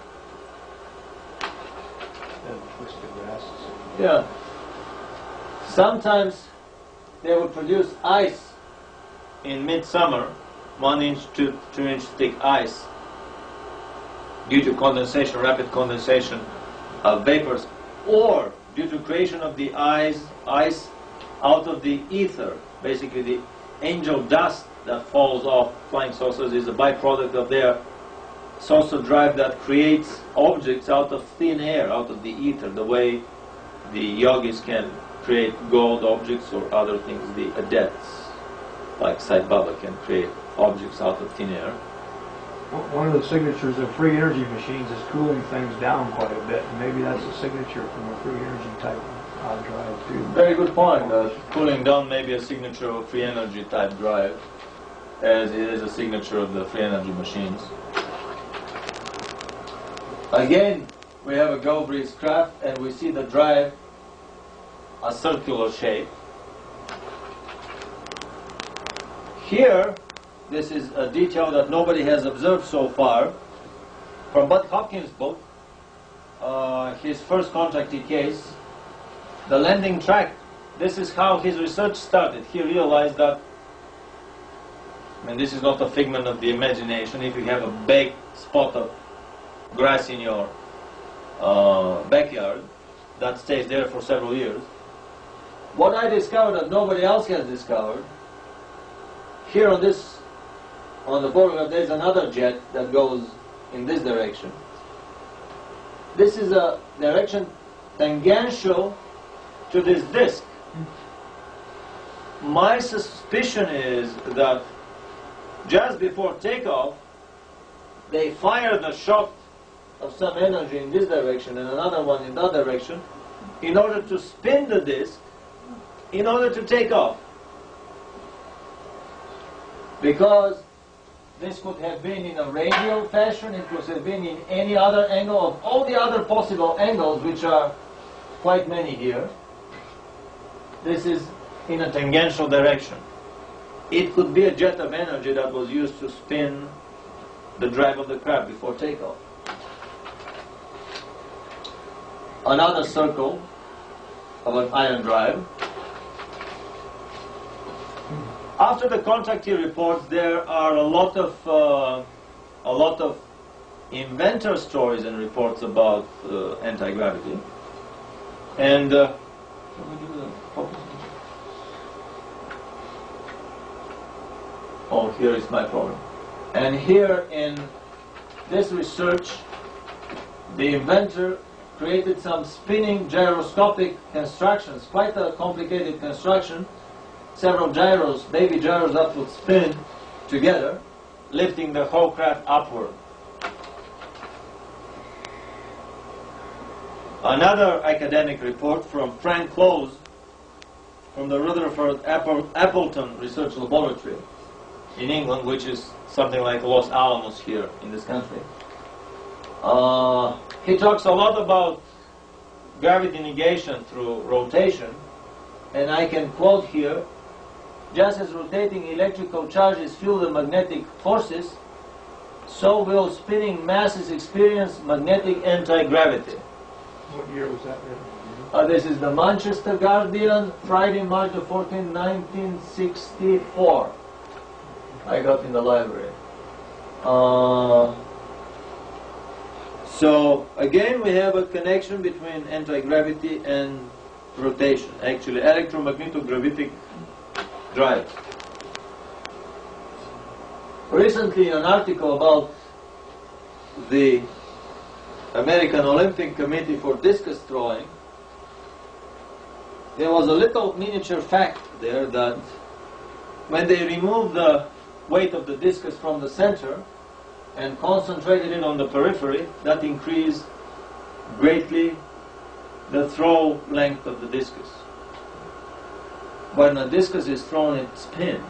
Yeah. Sometimes they will produce ice in midsummer, 1 inch to 2 inch thick ice, due to condensation, rapid condensation of vapors, or due to creation of the ice out of the ether. Basically, the angel dust that falls off flying saucers is a byproduct of their saucer drive that creates objects out of thin air, out of the ether, the way the yogis can create gold objects or other things. The adepts, like Sai Baba, can create objects out of thin air. One of the signatures of free energy machines is cooling things down quite a bit, and maybe that's a signature from a free energy type drive too. Very good point. Cooling down may be a signature of free energy type drive, as it is a signature of the free energy machines. Again, we have a GovBreeze craft, and we see the drive a circular shape. Here, this is a detail that nobody has observed so far. From Bud Hopkins' book, his first contractee case, the landing track, this is how his research started. He realized that, and this is not a figment of the imagination, if you have a big spot of grass in your backyard that stays there for several years, what I discovered that nobody else has discovered, here on the photograph there's another jet that goes in this direction. This is a direction tangential to this disk. My suspicion is that just before takeoff, they fired a shot of some energy in this direction and another one in that direction in order to spin the disk, in order to take off. Because this could have been in a radial fashion, it could have been in any other angle of all the other possible angles, which are quite many here. This is in a tangential direction. It could be a jet of energy that was used to spin the drive of the craft before takeoff. Another circle of an iron drive. After the contractee reports, there are a lot of inventor stories and reports about anti-gravity. And oh, here is my problem. And here in this research, the inventor created some spinning gyroscopic constructions, quite a complicated construction. Several gyros, baby gyros that would spin together, lifting the whole craft upward. Another academic report from Frank Close from the Rutherford Appleton Research Laboratory in England, which is something like Los Alamos here in this country. He talks a lot about gravity negation through rotation, and I can quote here: just as rotating electrical charges fuel the magnetic forces, so will spinning masses experience magnetic anti-gravity. What year was that written? This is the Manchester Guardian, Friday, March the 14th, 1964. I got in the library. So again, we have a connection between anti-gravity and rotation. Actually, electromagnetic drive. Recently, an article about the American Olympic Committee for discus throwing, there was a little miniature fact there that when they removed the weight of the discus from the center and concentrated it on the periphery, that increased greatly the throw length of the discus. When a discus is thrown, it spins.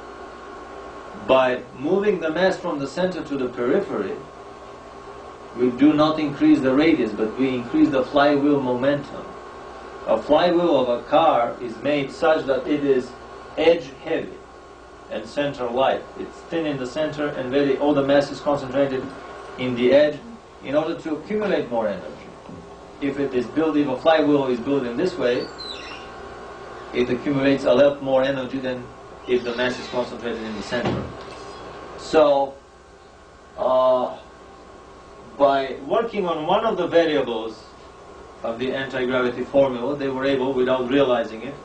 By moving the mass from the center to the periphery, we do not increase the radius, but we increase the flywheel momentum. A flywheel of a car is made such that it is edge heavy and center light. It's thin in the center and all the mass is concentrated in the edge in order to accumulate more energy. If a flywheel is built in this way, it accumulates a lot more energy than if the mass is concentrated in the center. So, by working on one of the variables of the anti-gravity formula, they were able, without realizing it,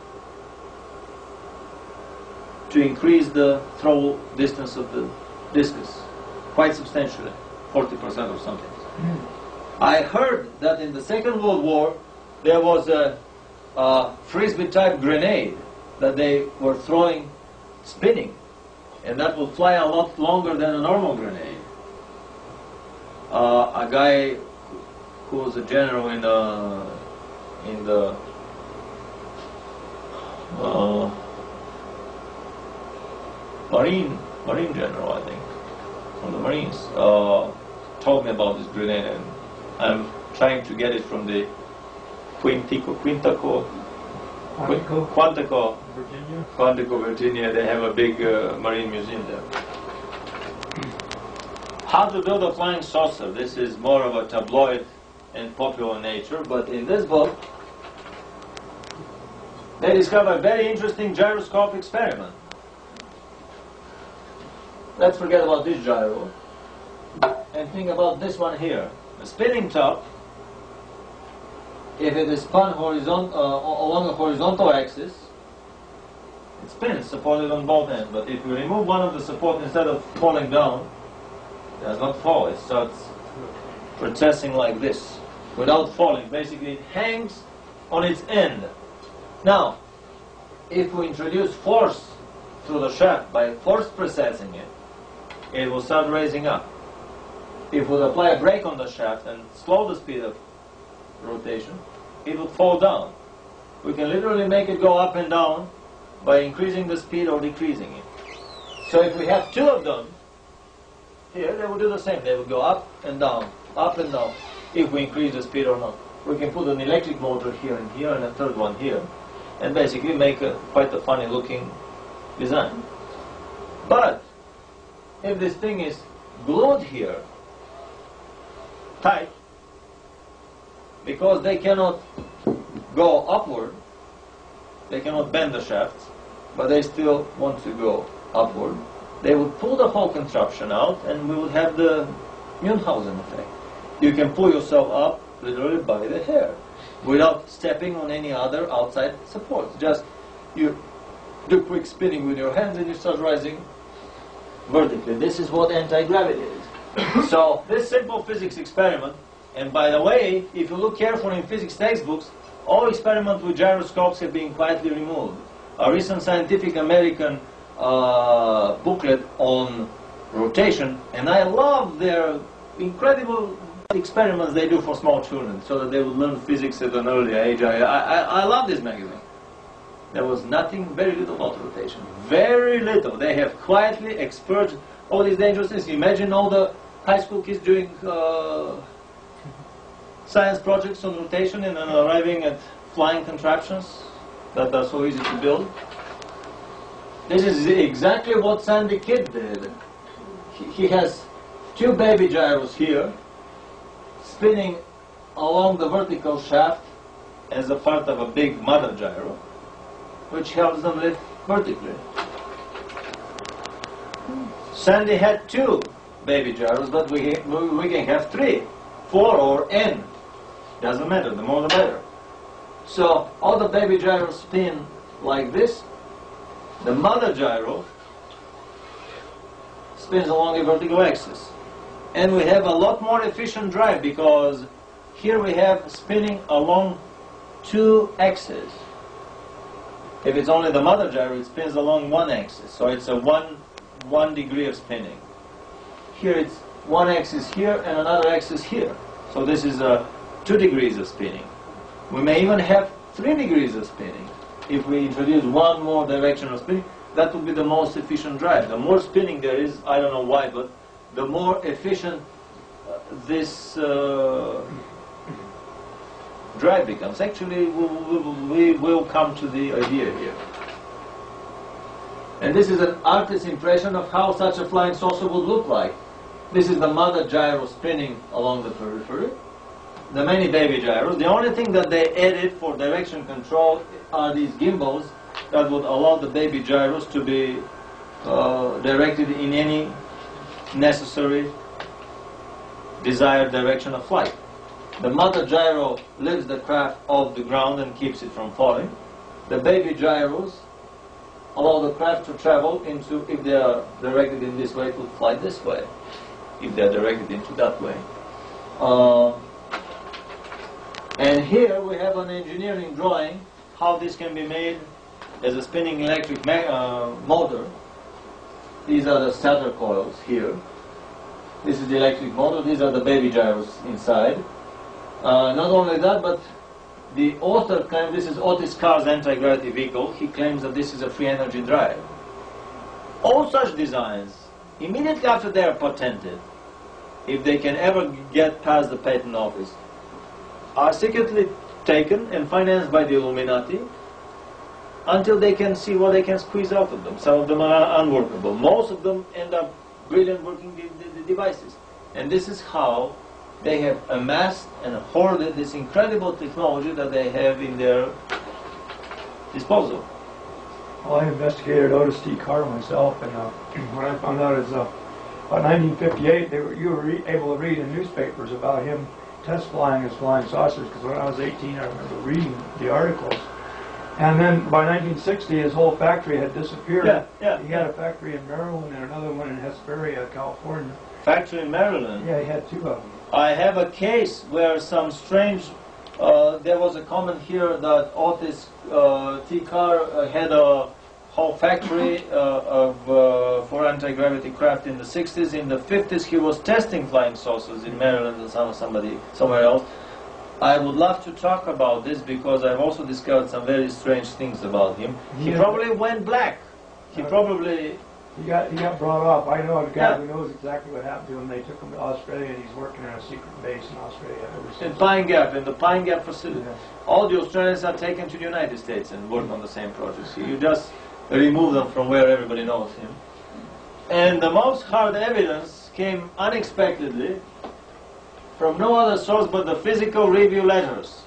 to increase the throw distance of the discus quite substantially, 40% or something. I heard that in the Second World War there was a frisbee-type grenade that they were throwing, spinning, and that would fly a lot longer than a normal grenade. A guy who was a general in the Marine general, I think, from the Marines, told me about this grenade, and I'm trying to get it from the Quantico, Virginia. They have a big marine museum there. How to build a flying saucer. This is more of a tabloid and popular nature, but in this book they discover a very interesting gyroscope experiment. Let's forget about this gyro and think about this one here. A spinning top, if it is spun along a horizontal axis, it spins, supported on both ends. But if you remove one of the support, instead of falling down, it does not fall. It starts processing like this, without falling. Basically, it hangs on its end. Now, if we introduce force through the shaft by force processing it, it will start raising up. If we apply a brake on the shaft and slow the speed of rotation, it will fall down. We can literally make it go up and down by increasing the speed or decreasing it. So if we have two of them here, they will do the same. They will go up and down, if we increase the speed or not. We can put an electric motor here and a third one here, and basically make quite a funny looking design. But if this thing is glued here, tight, because they cannot go upward, they cannot bend the shafts, but they still want to go upward, they would pull the whole contraption out, and we would have the Munchausen effect. You can pull yourself up literally by the hair without stepping on any other outside supports. Just you do quick spinning with your hands and you start rising vertically. This is what anti-gravity is. So this simple physics experiment, and by the way, if you look carefully in physics textbooks, all experiments with gyroscopes have been quietly removed. A recent Scientific American booklet on rotation, and I love their incredible experiments they do for small children so that they would learn physics at an early age. I love this magazine. There was nothing, very little about rotation. Very little. They have quietly expurged all these dangerous things. Imagine all the high school kids doing science projects on rotation and then arriving at flying contraptions that are so easy to build. This is exactly what Sandy Kidd did. He has two baby gyros here, spinning along the vertical shaft as a part of a big mother gyro, which helps them lift vertically. Sandy had two baby gyros, but we can have 3, 4, or n. Doesn't matter, the more the better. So all the baby gyros spin like this. The mother gyro spins along a vertical axis. And we have a lot more efficient drive because here we have spinning along 2 axes. If it's only the mother gyro, it spins along 1 axis. So it's a one degree of spinning. Here it's 1 axis here and another axis here. So this is 2 degrees of spinning. We may even have 3 degrees of spinning. If we introduce one more direction of spinning, that would be the most efficient drive. The more spinning there is, I don't know why, but the more efficient this drive becomes. Actually, we will come to the idea here. And this is an artist's impression of how such a flying saucer would look like. This is the mother gyro spinning along the periphery. The many baby gyros. The only thing that they added for direction control are these gimbals that would allow the baby gyros to be directed in any necessary desired direction of flight. The mother gyro lifts the craft off the ground and keeps it from falling. The baby gyros allow the craft to travel into, if they are directed in this way, to fly this way. If they are directed into that way. And here we have an engineering drawing how this can be made as a spinning electric motor. These are the stator coils here. This is the electric motor. These are the baby gyros inside. Not only that, but the author claims, this is Otis Carr's anti-gravity vehicle. He claims that this is a free energy drive. All such designs, immediately after they are patented, if they can ever get past the patent office, are secretly taken and financed by the Illuminati until they can see what they can squeeze out of them. Some of them are unworkable. Most of them end up brilliant working devices. And this is how they have amassed and hoarded this incredible technology that they have in their disposal. Well, I investigated Otis T. Carr myself, and when I found out it's about 1958, you were able to read in newspapers about him test flying his flying saucers, because when I was 18 I remember reading the articles. And then by 1960 his whole factory had disappeared. He had a factory in Maryland and another one in Hesperia, California. Factory in Maryland? Yeah, he had 2 of them. I have a case where some strange, there was a comment here that Otis T. Carr had a whole factory for anti-gravity craft in the 60s. In the 50s he was testing flying saucers in Maryland and somewhere else. I would love to talk about this because I've also discovered some very strange things about him. He probably went black. He probably... He got brought off. I know a guy who knows exactly what happened to him. They took him to Australia and he's working in a secret base in Australia ever since. In Pine Gap, in the Pine Gap facility. Yeah. All the Australians are taken to the United States and work on the same projects. You just remove them from where everybody knows him. And the most hard evidence came unexpectedly from no other source but the Physical Review letters.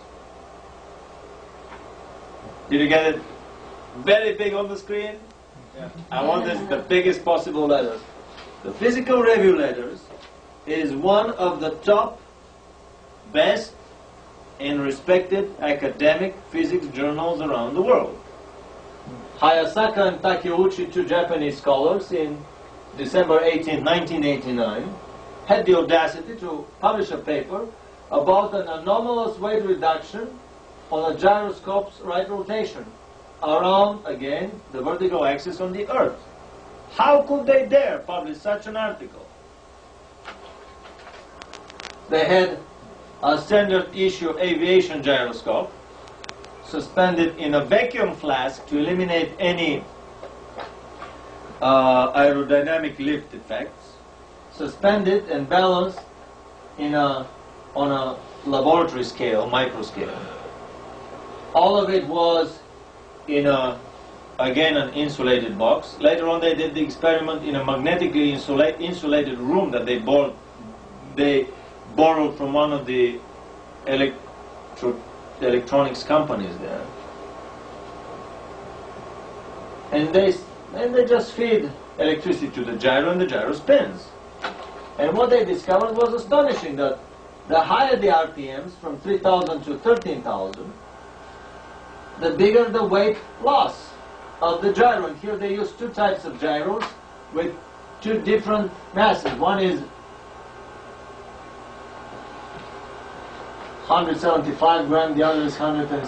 Did you get it very big on the screen? Yeah. I want this the biggest possible letters. The Physical Review letters is one of the top, best, and respected academic physics journals around the world. Hayasaka and Takeuchi, 2 Japanese scholars in December 18, 1989, had the audacity to publish a paper about an anomalous weight reduction on a gyroscope's right rotation around, again, the vertical axis on the Earth. How could they dare publish such an article? They had a standard issue aviation gyroscope suspended in a vacuum flask to eliminate any aerodynamic lift effects, suspended and balanced on a laboratory scale, micro scale. All of it was in again an insulated box. Later on they did the experiment in a magnetically insulated room that they borrowed from one of the electronics companies there. And they just feed electricity to the gyro and the gyro spins. And what they discovered was astonishing, that the higher the RPMs, from 3,000 to 13,000, the bigger the weight loss of the gyro. And here they use two types of gyros with two different masses. One is 175 grams, the other is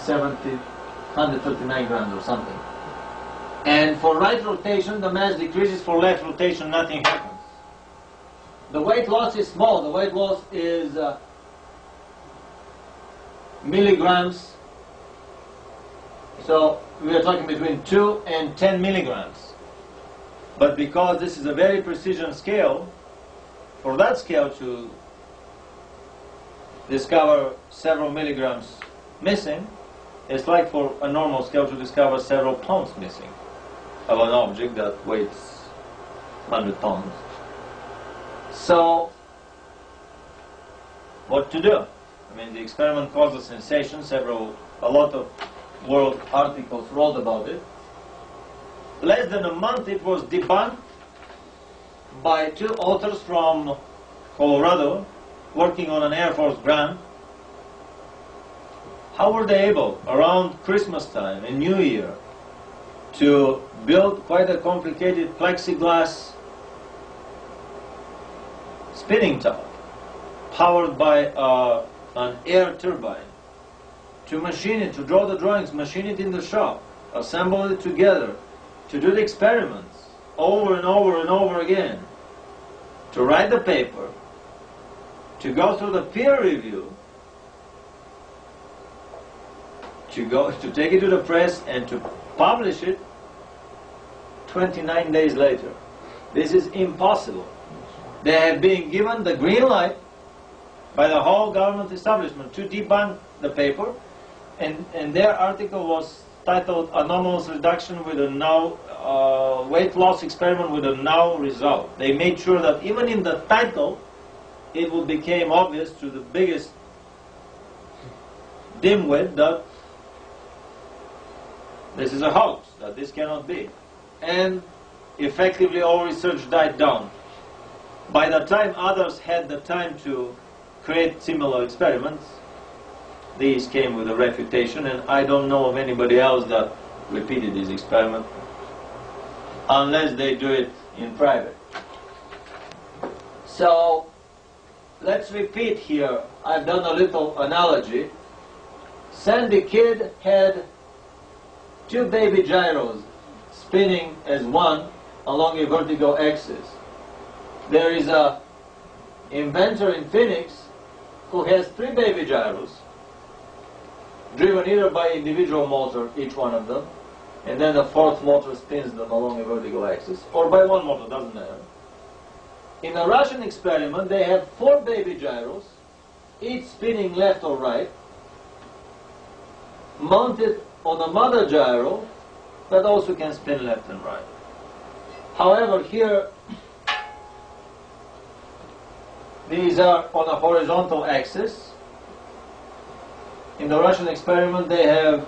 139 grams or something. And for right rotation, the mass decreases. For left rotation, nothing happens. The weight loss is small. The weight loss is milligrams. So we are talking between 2 and 10 milligrams. But because this is a very precision scale, for that scale to discover several milligrams missing, it's like for a normal scale to discover several pounds missing of an object that weighs 100 pounds. So, what to do? I mean, the experiment caused a sensation. A lot of world articles wrote about it. Less than a month it was debunked by two authors from Colorado working on an Air Force grant. How were they able, around Christmas time and New Year, to build quite a complicated plexiglass spinning top powered by an air turbine, to machine it, to draw the drawings, machine it in the shop, assemble it together, to do the experiments over and over and over again, to write the paper, to go through the peer review, to take it to the press and to publish it 29 days later. This is impossible. They have been given the green light by the whole government establishment to debunk the paper, and their article was titled "Anomalous Reduction with a Now Weight Loss Experiment with a Now Result." They made sure that even in the title it would become obvious to the biggest dimwit that this is a hoax, that this cannot be. And effectively all research died down. By the time others had the time to create similar experiments, these came with a refutation, and I don't know of anybody else that repeated this experiment, unless they do it in private. So, let's repeat here. I've done a little analogy. Sandy Kidd had two baby gyros spinning as one along a vertical axis. There is a inventor in Phoenix who has three baby gyros, driven either by individual motor, each one of them, and then a fourth motor spins them along a vertical axis, or by one motor, doesn't matter. In a Russian experiment, they have four baby gyros, each spinning left or right, mounted on a mother gyro that also can spin left and right. However, here, these are on a horizontal axis. In the Russian experiment, they have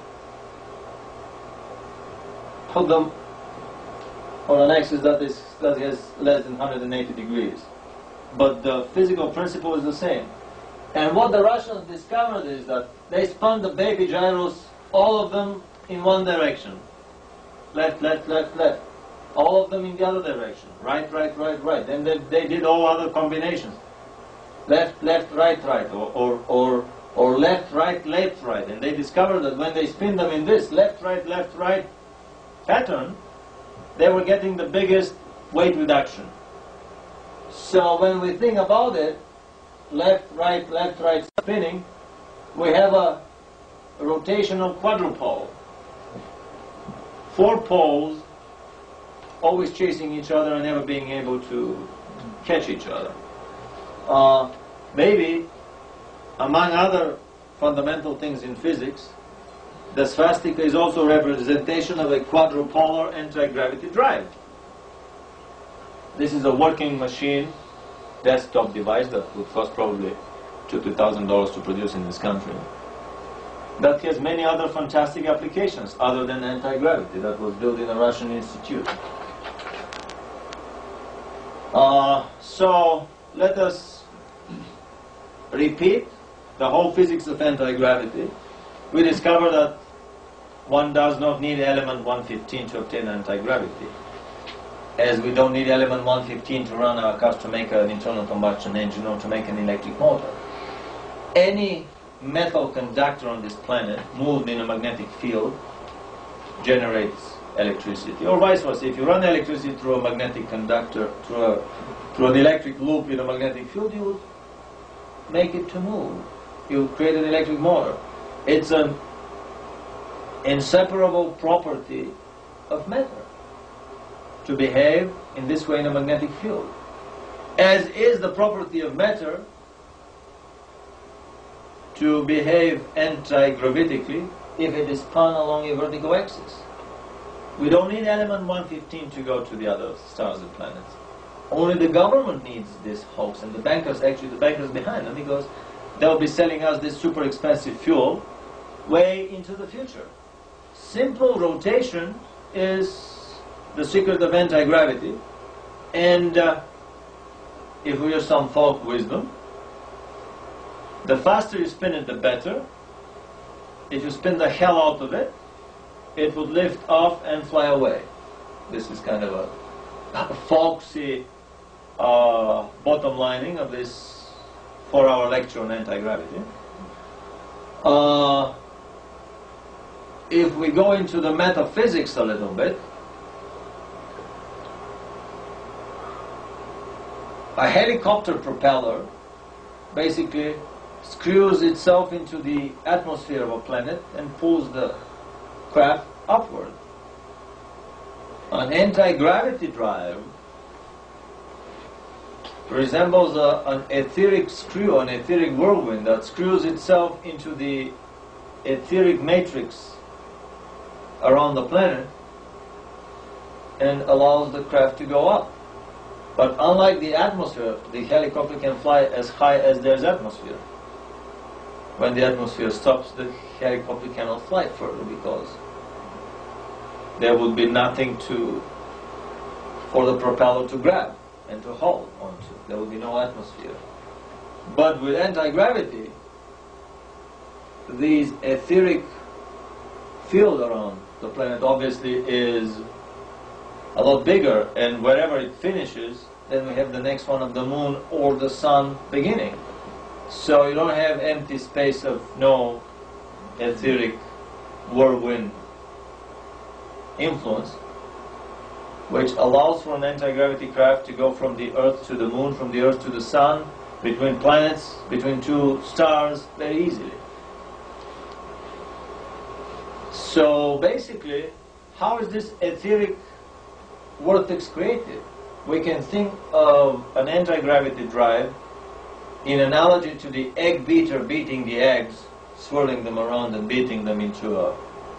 put them on an axis that has less than 180 degrees. But the physical principle is the same. And what the Russians discovered is that they spun the baby gyros, all of them, in one direction. Left, left, left, left. all of them in the other direction, right, right, right, right. Then they did all other combinations, left, left, right, right, or left, right, left, right. And they discovered that when they spin them in this left, right pattern, they were getting the biggest weight reduction. So when we think about it, left, right spinning, we have a rotational quadrupole. 4 poles always chasing each other and never being able to catch each other. Maybe, among other fundamental things in physics, the swastika is also a representation of a quadrupolar anti-gravity drive. This is a working machine, desktop device that would cost probably $2,000 to $3,000 to produce in this country. That has many other fantastic applications other than anti-gravity. That was built in a Russian institute. So let us repeat the whole physics of anti-gravity. We discovered that one does not need element 115 to obtain anti-gravity, as we don't need element 115 to run our cars to make an internal combustion engine or to make an electric motor. Any metal conductor on this planet moved in a magnetic field generates electricity, or vice versa. If you run electricity through a magnetic conductor, through an electric loop in a magnetic field, you would make it to move. You would create an electric motor. It's an inseparable property of matter to behave in this way in a magnetic field, as is the property of matter to behave anti-gravitically if it is spun along a vertical axis. We don't need element 115 to go to the other stars and planets. Only the government needs this hoax, and the bankers behind them, because they'll be selling us this super expensive fuel way into the future. Simple rotation is the secret of anti-gravity, and if we use some folk wisdom, the faster you spin it, the better. If you spin the hell out of it, it would lift off and fly away. This is kind of a folksy bottom lining of this 4-hour lecture on anti-gravity. If we go into the metaphysics a little bit, a helicopter propeller basically screws itself into the atmosphere of a planet and pulls the craft upward. An anti-gravity drive resembles an etheric screw, an etheric whirlwind that screws itself into the etheric matrix around the planet and allows the craft to go up. But unlike the atmosphere, the helicopter can fly as high as there's atmosphere. When the atmosphere stops, the helicopter cannot fly further because there would be nothing for the propeller to grab and to hold onto. There would be no atmosphere. But with anti-gravity, this etheric field around the planet obviously is a lot bigger, and wherever it finishes, then we have the next one of the moon or the sun beginning. So you don't have empty space of no etheric whirlwind influence, which allows for an anti-gravity craft to go from the Earth to the moon, from the Earth to the sun, between planets, between 2 stars, very easily. So basically, how is this etheric vortex created? We can think of an anti-gravity drive in analogy to the egg beater beating the eggs, swirling them around and beating them into a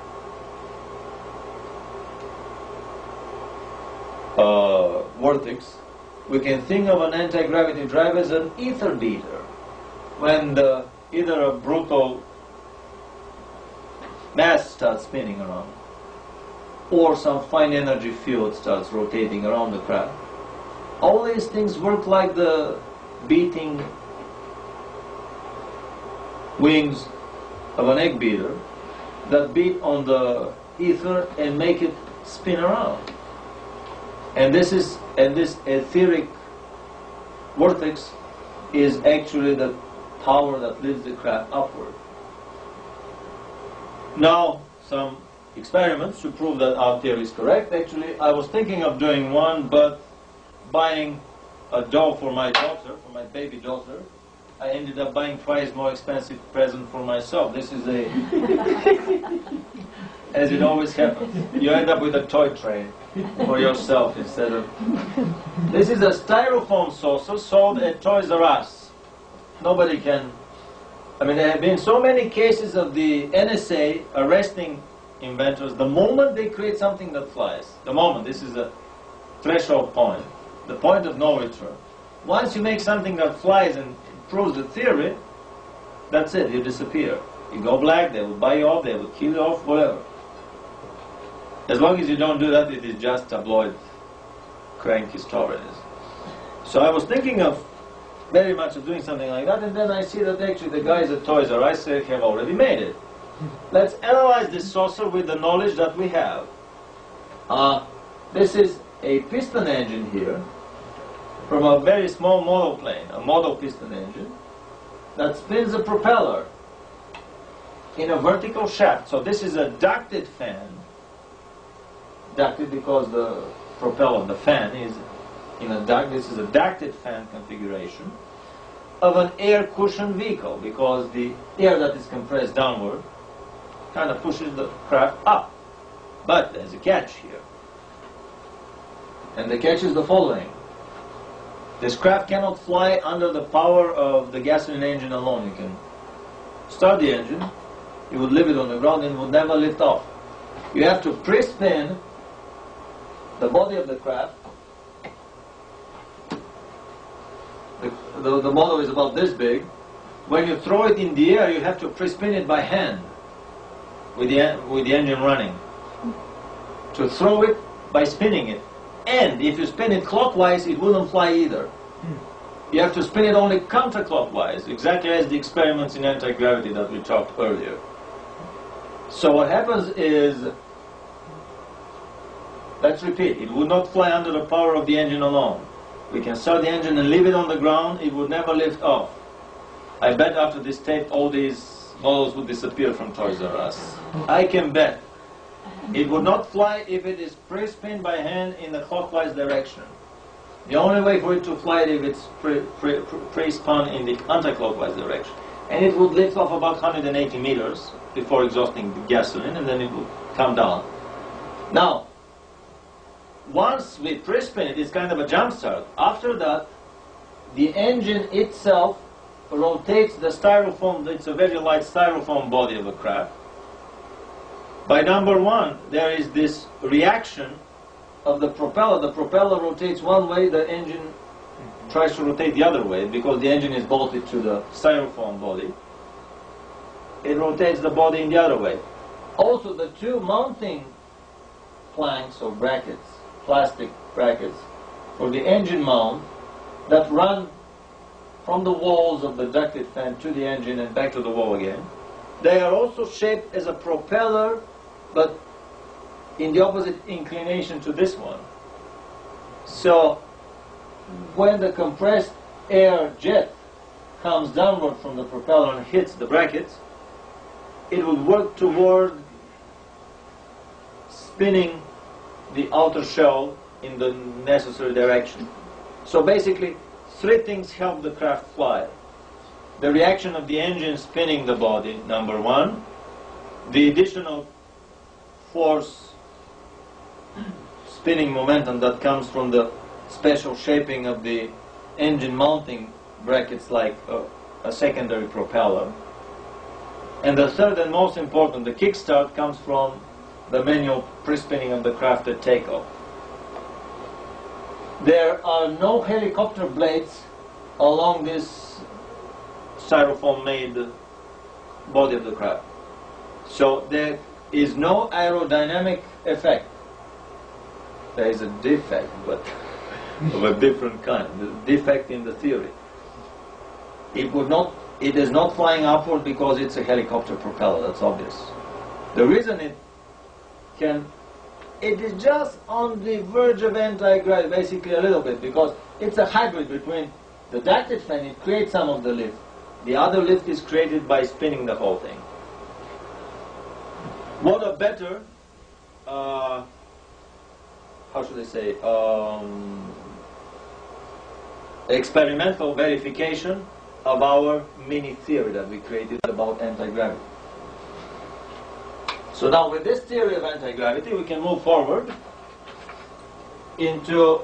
vortex. We can think of an anti-gravity drive as an ether beater, when either a brutal mass starts spinning around, or some fine energy field starts rotating around the craft. All these things work like the beating wings of an egg beater that beat on the ether and make it spin around. And this etheric vortex is actually the power that lifts the craft upward. Now, some experiments to prove that our theory is correct. Actually, I was thinking of doing one, but buying a doll for my daughter, for my baby daughter, I ended up buying twice more expensive present for myself. This is a, as it always happens, you end up with a toy train for yourself instead of. This is a styrofoam saucer sold at Toys R Us. Nobody can. I mean, there have been so many cases of the NSA arresting inventors the moment they create something that flies. The moment, this is a threshold point, the point of no return. Once you make something that flies and proves the theory, that's it, you disappear. You go black, they will buy you off, they will kill you off, whatever. As long as you don't do that, it is just tabloid, cranky stories. So I was thinking of very much of doing something like that, and then I see that actually the guys at Toys R Us have already made it. Let's analyze this saucer with the knowledge that we have. This is a piston engine here from a very small model plane, a model piston engine that spins a propeller in a vertical shaft. So this is a ducted fan, ducted because the propeller, the fan, is in a duct. This is a ducted fan configuration of an air cushion vehicle, because the air that is compressed downward kind of pushes the craft up. But there's a catch here. And the catch is the following. This craft cannot fly under the power of the gasoline engine alone. You can start the engine, you would leave it on the ground and it would never lift off. You have to pre-spin the body of the craft. The model is about this big. When you throw it in the air, you have to pre-spin it by hand with the engine running. To throw it by spinning it. And if you spin it clockwise, it wouldn't fly either. You have to spin it only counterclockwise, exactly as the experiments in anti-gravity that we talked earlier. So what happens is, let's repeat, it would not fly under the power of the engine alone. We can start the engine and leave it on the ground, it would never lift off. I bet after this tape all these models would disappear from Toys R Us. I can bet. It would not fly if it is pre-spun by hand in the clockwise direction. The only way for it to fly is if it's pre-spun in the anti-clockwise direction. And it would lift off about 180 meters before exhausting the gasoline, and then it would come down. Now, once we pre-spin it, it's kind of a jump start. After that, the engine itself rotates the styrofoam. It's a very light styrofoam body of a craft. By number one, there is this reaction of the propeller. The propeller rotates one way, the engine tries to rotate the other way, because the engine is bolted to the styrofoam body. It rotates the body in the other way. Also, the two mounting planks or brackets, plastic brackets, for the engine mount that run from the walls of the ducted fan to the engine and back to the wall again, they are also shaped as a propeller, but in the opposite inclination to this one. So when the compressed air jet comes downward from the propeller and hits the brackets, it will work toward spinning the outer shell in the necessary direction. So basically, three things help the craft fly. The reaction of the engine spinning the body, number one. The additional force, spinning momentum that comes from the special shaping of the engine mounting brackets, like a secondary propeller. And the third and most important, the kickstart, comes from the manual pre-spinning of the craft at takeoff. There are no helicopter blades along this styrofoam-made body of the craft. So there is no aerodynamic effect. There is a defect, but of a different kind. The defect in the theory. It is not flying upward because it's a helicopter propeller, that's obvious. The reason it can it is just on the verge of anti-gravity, basically a little bit, because it's a hybrid between the directed fan, it creates some of the lift. The other lift is created by spinning the whole thing. What a better, how should I say, experimental verification of our mini theory that we created about anti-gravity. So now with this theory of anti-gravity, we can move forward into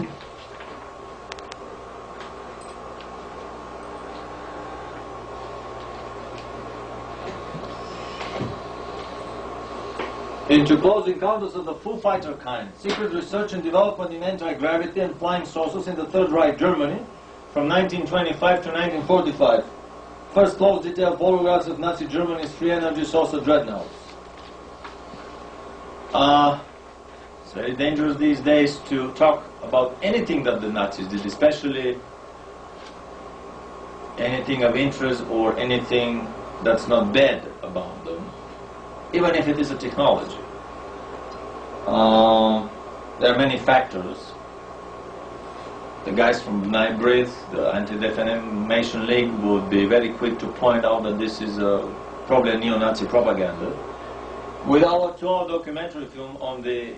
close encounters of the Foo Fighter kind, secret research and development in anti-gravity and flying saucers in the Third Reich Germany from 1925 to 1945. First close detailed photographs of Nazi Germany's free energy saucer dreadnoughts. It's very dangerous these days to talk about anything that the Nazis did, especially anything of interest or anything that's not bad about them, even if it is a technology. There are many factors. The guys from Nybrid, the Anti-Defamation League, would be very quick to point out that this is probably a neo-Nazi propaganda. With our 2-hour documentary film on the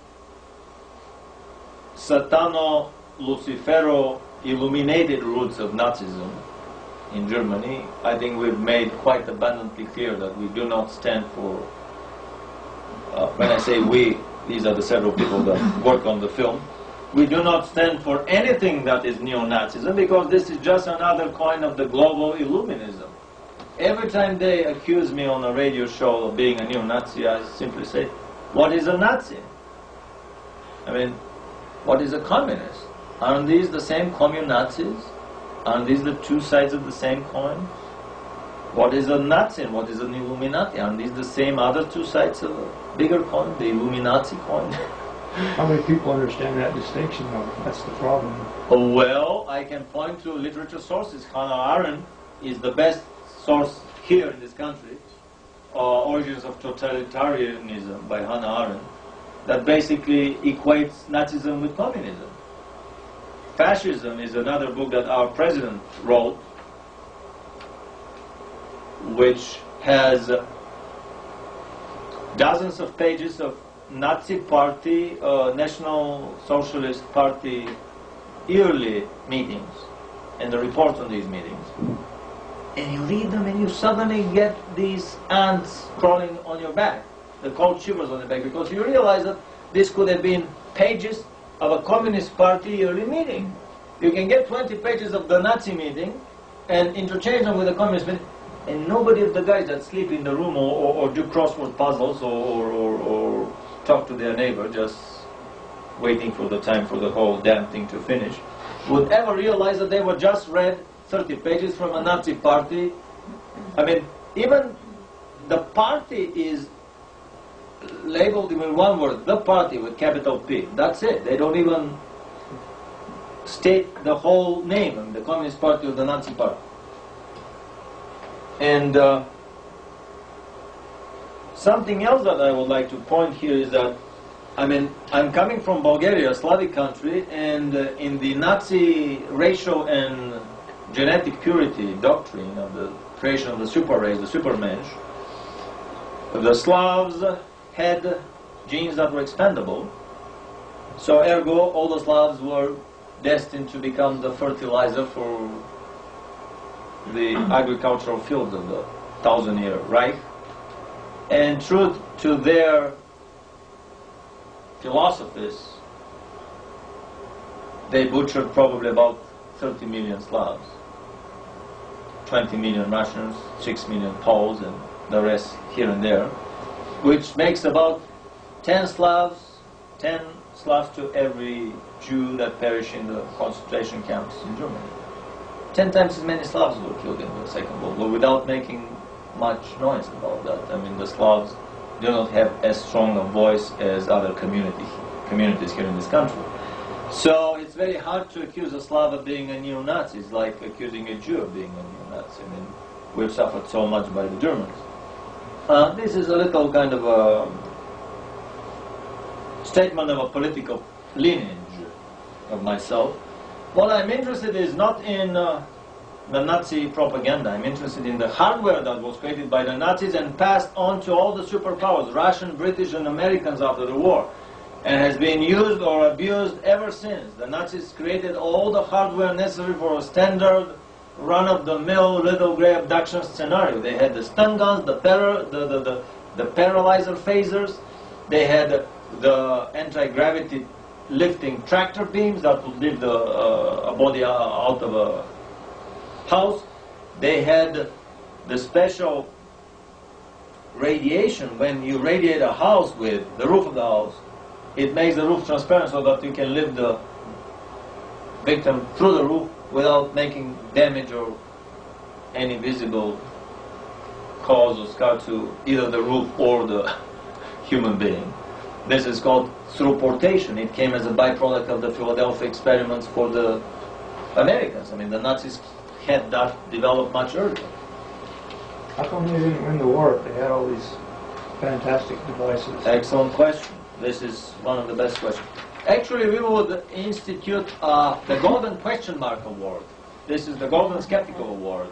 Satano-Lucifero illuminated roots of Nazism in Germany, I think we've made quite abundantly clear that we do not stand for, when I say we, these are the several people that work on the film, we do not stand for anything that is neo-Nazism, because this is just another coin of the global Illuminism. Every time they accuse me on a radio show of being a neo-Nazi, I simply say, what is a Nazi? I mean, what is a communist? Aren't these the same commun-Nazis? Aren't these the two sides of the same coin? What is a Nazi and what is an Illuminati? Aren't these the same other two sides of a bigger coin, the Illuminati coin? How many people understand that distinction, though? That's the problem. Well, I can point to literature sources. Hannah Arendt is the best source here in this country, Origins of Totalitarianism by Hannah Arendt, that basically equates Nazism with communism. Fascism is another book that our president wrote, which has dozens of pages of Nazi Party, National Socialist Party yearly meetings and the reports on these meetings. And you read them and you suddenly get these ants crawling on your back, the cold shivers on the back, because you realize that this could have been pages of a Communist Party yearly meeting. You can get 20 pages of the Nazi meeting and interchange them with the Communist meeting, and nobody of the guys that sleep in the room or do crossword puzzles or talk to their neighbor, just waiting for the time for the whole damn thing to finish, would ever realize that they were just read 30 pages from a Nazi party. I mean, even the party is labeled in one word, the party with capital P. That's it. They don't even state the whole name, I mean, the Communist Party or the Nazi Party. And something else that I would like to point here is that, I mean, I'm coming from Bulgaria, a Slavic country, and in the Nazi racial and genetic purity doctrine of the creation of the super race, the supermensch, the Slavs had genes that were expendable, so ergo all the Slavs were destined to become the fertilizer for the agricultural fields of the 1,000-year Reich. And true to their philosophies, they butchered probably about 30 million Slavs, 20 million Russians, 6 million Poles, and the rest here and there, which makes about 10 Slavs to every Jew that perished in the concentration camps in Germany. 10 times as many Slavs were killed in the Second World War without making much noise about that. I mean, the Slavs do not have as strong a voice as other communities here in this country. So it's very hard to accuse a Slav of being a neo-Nazi. It's like accusing a Jew of being a neo-Nazi. I mean, we've suffered so much by the Germans. This is a little kind of a statement of a political lineage of myself. What I'm interested is not in the Nazi propaganda. I'm interested in the hardware that was created by the Nazis and passed on to all the superpowers, Russian, British, and Americans after the war, and has been used or abused ever since. The Nazis created all the hardware necessary for a standard run-of-the-mill little gray abduction scenario. They had the stun guns, the paralyzer phasers, they had the anti-gravity lifting tractor beams that would lift a body out of a house. They had the special radiation. When you radiate a house with the roof of the house, it makes the roof transparent so that you can lift the victim through the roof without making damage or any visible cause or scar to either the roof or the human being. This is called throughportation. It came as a byproduct of the Philadelphia experiments for the Americans. I mean, the Nazis had that developed much earlier. How come they didn't win the war if they had all these fantastic devices? Excellent question. This is one of the best questions. Actually, we would institute the Golden Question Mark Award. This is the Golden Skeptical Award.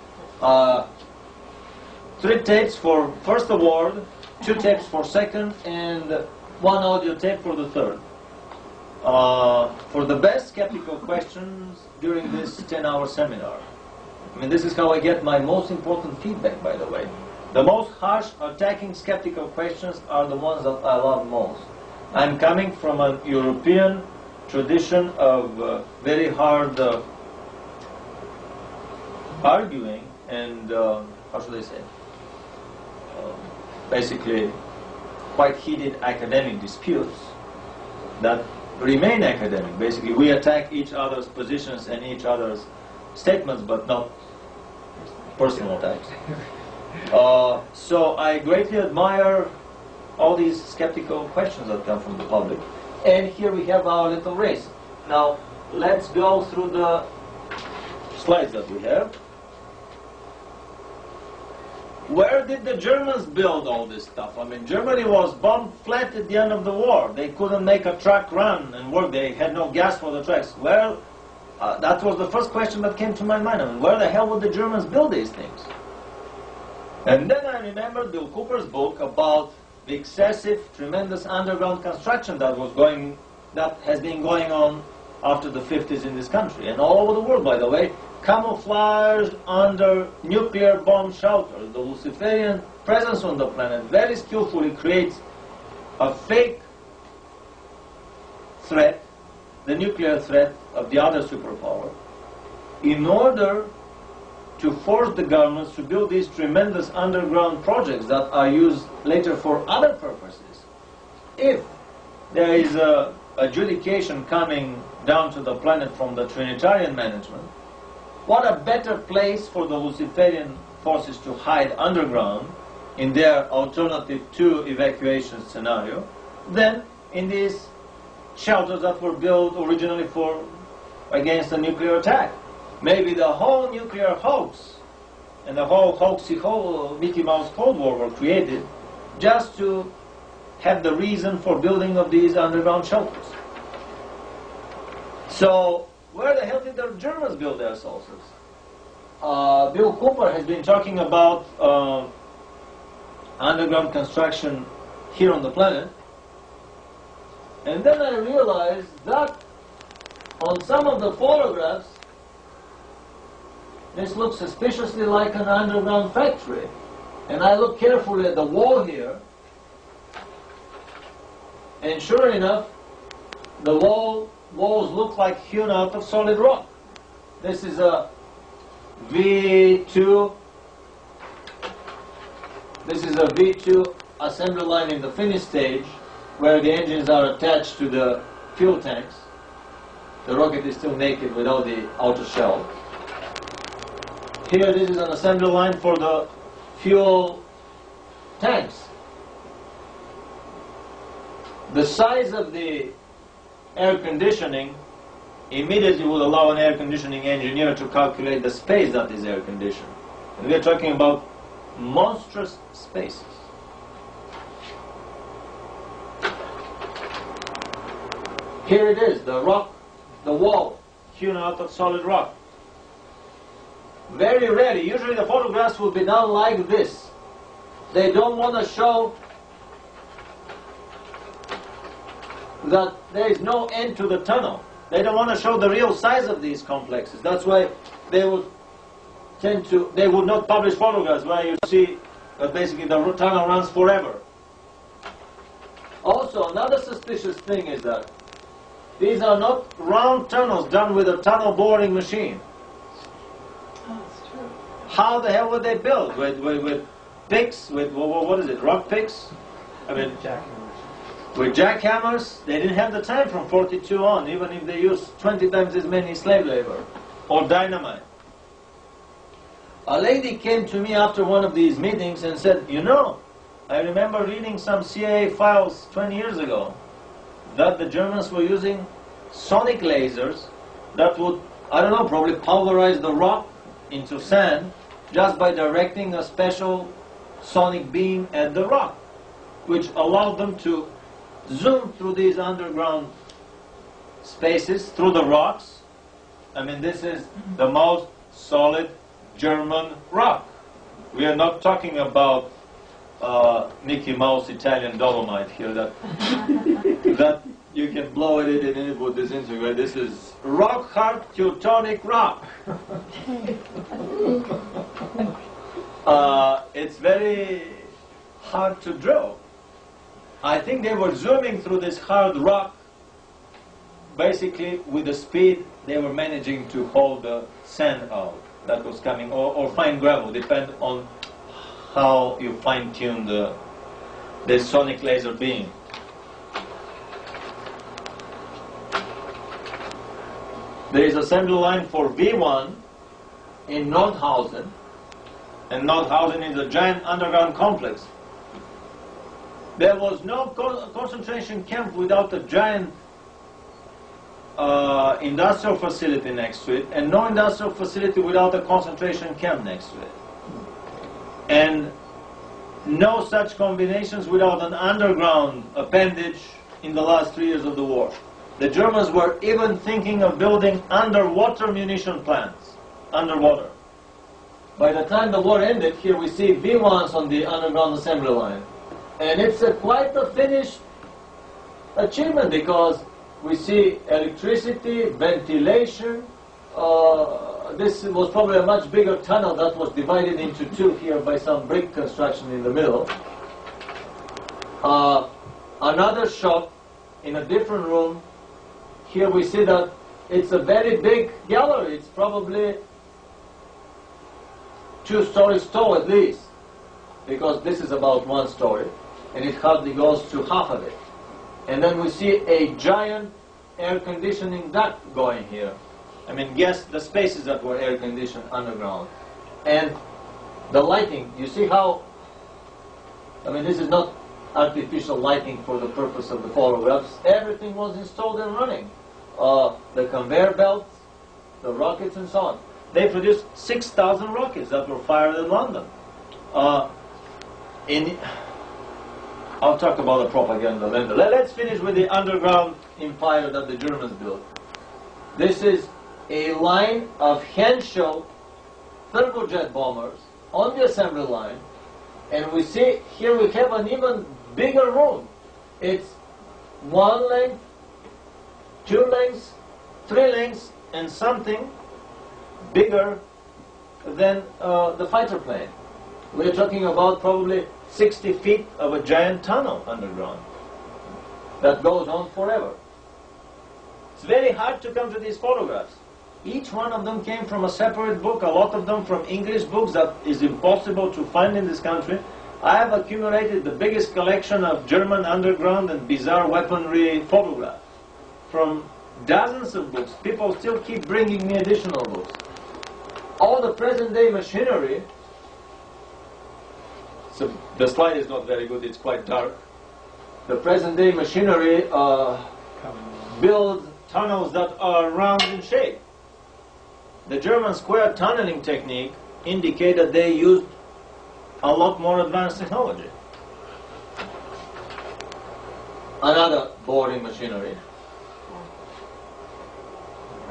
3 tapes for first award, 2 tapes for second, and 1 audio tape for the third. For the best skeptical questions during this 10-hour seminar. I mean, this is how I get my most important feedback, by the way. The most harsh, attacking skeptical questions are the ones that I love most. I'm coming from a European tradition of very hard arguing and, how should I say, basically quite heated academic disputes that remain academic. Basically, we attack each other's positions and each other's statements, but not personal attacks. So I greatly admire all these skeptical questions that come from the public. And here we have our little race. Now, let's go through the slides that we have. Where did the Germans build all this stuff? I mean, Germany was bombed flat at the end of the war. They couldn't make a truck run and work. They had no gas for the trucks. Well, that was the first question that came to my mind. I mean, where the hell would the Germans build these things? And then I remembered Bill Cooper's book about the excessive, tremendous underground construction that has been going on after the 50s in this country and all over the world, by the way, camouflaged under nuclear bomb shelters. The Luciferian presence on the planet very skillfully creates a fake threat, the nuclear threat of the other superpower, in order to force the governments to build these tremendous underground projects that are used later for other purposes. If there is a adjudication coming down to the planet from the Trinitarian management, what a better place for the Luciferian forces to hide underground in their alternative to evacuation scenario than in these shelters that were built originally against a nuclear attack. Maybe the whole nuclear hoax and the whole Mickey Mouse Cold War were created just to have the reason for building of these underground shelters. So, where the hell did the Germans build their saucers? Bill Cooper has been talking about underground construction here on the planet. And then I realized that on some of the photographs, this looks suspiciously like an underground factory. And I look carefully at the wall here, and sure enough, the walls look like hewn out of solid rock. This is a V2. This is a V2 assembly line in the finished stage, where the engines are attached to the fuel tanks. The rocket is still naked without the outer shell. Here, this is an assembly line for the fuel tanks. The size of the air conditioning immediately would allow an air conditioning engineer to calculate the space that is air conditioned. And we are talking about monstrous spaces. Here it is, the rock, the wall, hewn out of solid rock. Very rarely, usually the photographs will be done like this. They don't want to show that there is no end to the tunnel. They don't want to show the real size of these complexes. That's why they would they would not publish photographs where you see that basically the tunnel runs forever. Also, another suspicious thing is that these are not round tunnels done with a tunnel boring machine. Oh, it's true. How the hell were they built? With picks? With, what is it, rock picks? I mean, with jackhammers? They didn't have the time from 42 on, even if they used 20 times as many slave labor. Or dynamite. A lady came to me after one of these meetings and said, you know, I remember reading some CIA files 20 years ago that the Germans were using sonic lasers that would, I don't know, probably pulverize the rock into sand just by directing a special sonic beam at the rock, which allowed them to zoom through these underground spaces, through the rocks. I mean, this is the most solid German rock. We are not talking about Mickey Mouse Italian dolomite here that you can blow it in and it would disintegrate. This is rock hard Teutonic rock. It's very hard to drill. I think they were zooming through this hard rock basically with the speed they were managing to hold the sand out that was coming, or fine gravel, depend on how you fine-tune the sonic laser beam. There is assembly line for V1 in Nordhausen, and Nordhausen is a giant underground complex. There was no concentration camp without a giant industrial facility next to it, and no industrial facility without a concentration camp next to it. And no such combinations without an underground appendage in the last 3 years of the war. The Germans were even thinking of building underwater munition plants, underwater. By the time the war ended, here we see V1s on the underground assembly line. And it's quite a finished achievement because we see electricity, ventilation. This was probably a much bigger tunnel that was divided into two here by some brick construction in the middle. Another shot in a different room. Here we see that it's a very big gallery. It's probably 2 stories tall at least, because this is about 1 story, and it hardly goes to half of it. And then we see a giant air conditioning duct going here. I mean, guess the spaces that were air conditioned underground. And the lighting, you see how, I mean, this is not artificial lighting for the purpose of the photographs. Everything was installed and running. The conveyor belts, the rockets and so on. They produced 6,000 rockets that were fired in London. I'll talk about the propaganda later. Let's finish with the underground empire that the Germans built. This is a line of Henschel turbojet bombers on the assembly line, and we see here we have an even bigger room. It's 1 length, 2 lengths, 3 lengths, and something bigger than the fighter plane. We're talking about probably 60 feet of a giant tunnel underground that goes on forever. It's very hard to come to these photographs. Each one of them came from a separate book, a lot of them from English books that is impossible to find in this country. I have accumulated the biggest collection of German underground and bizarre weaponry photographs from dozens of books. People still keep bringing me additional books. All the present-day machinery. So the slide is not very good, it's quite dark. The present-day machinery builds tunnels that are round in shape. The German square tunneling technique indicates that they used a lot more advanced technology. Another boring machinery.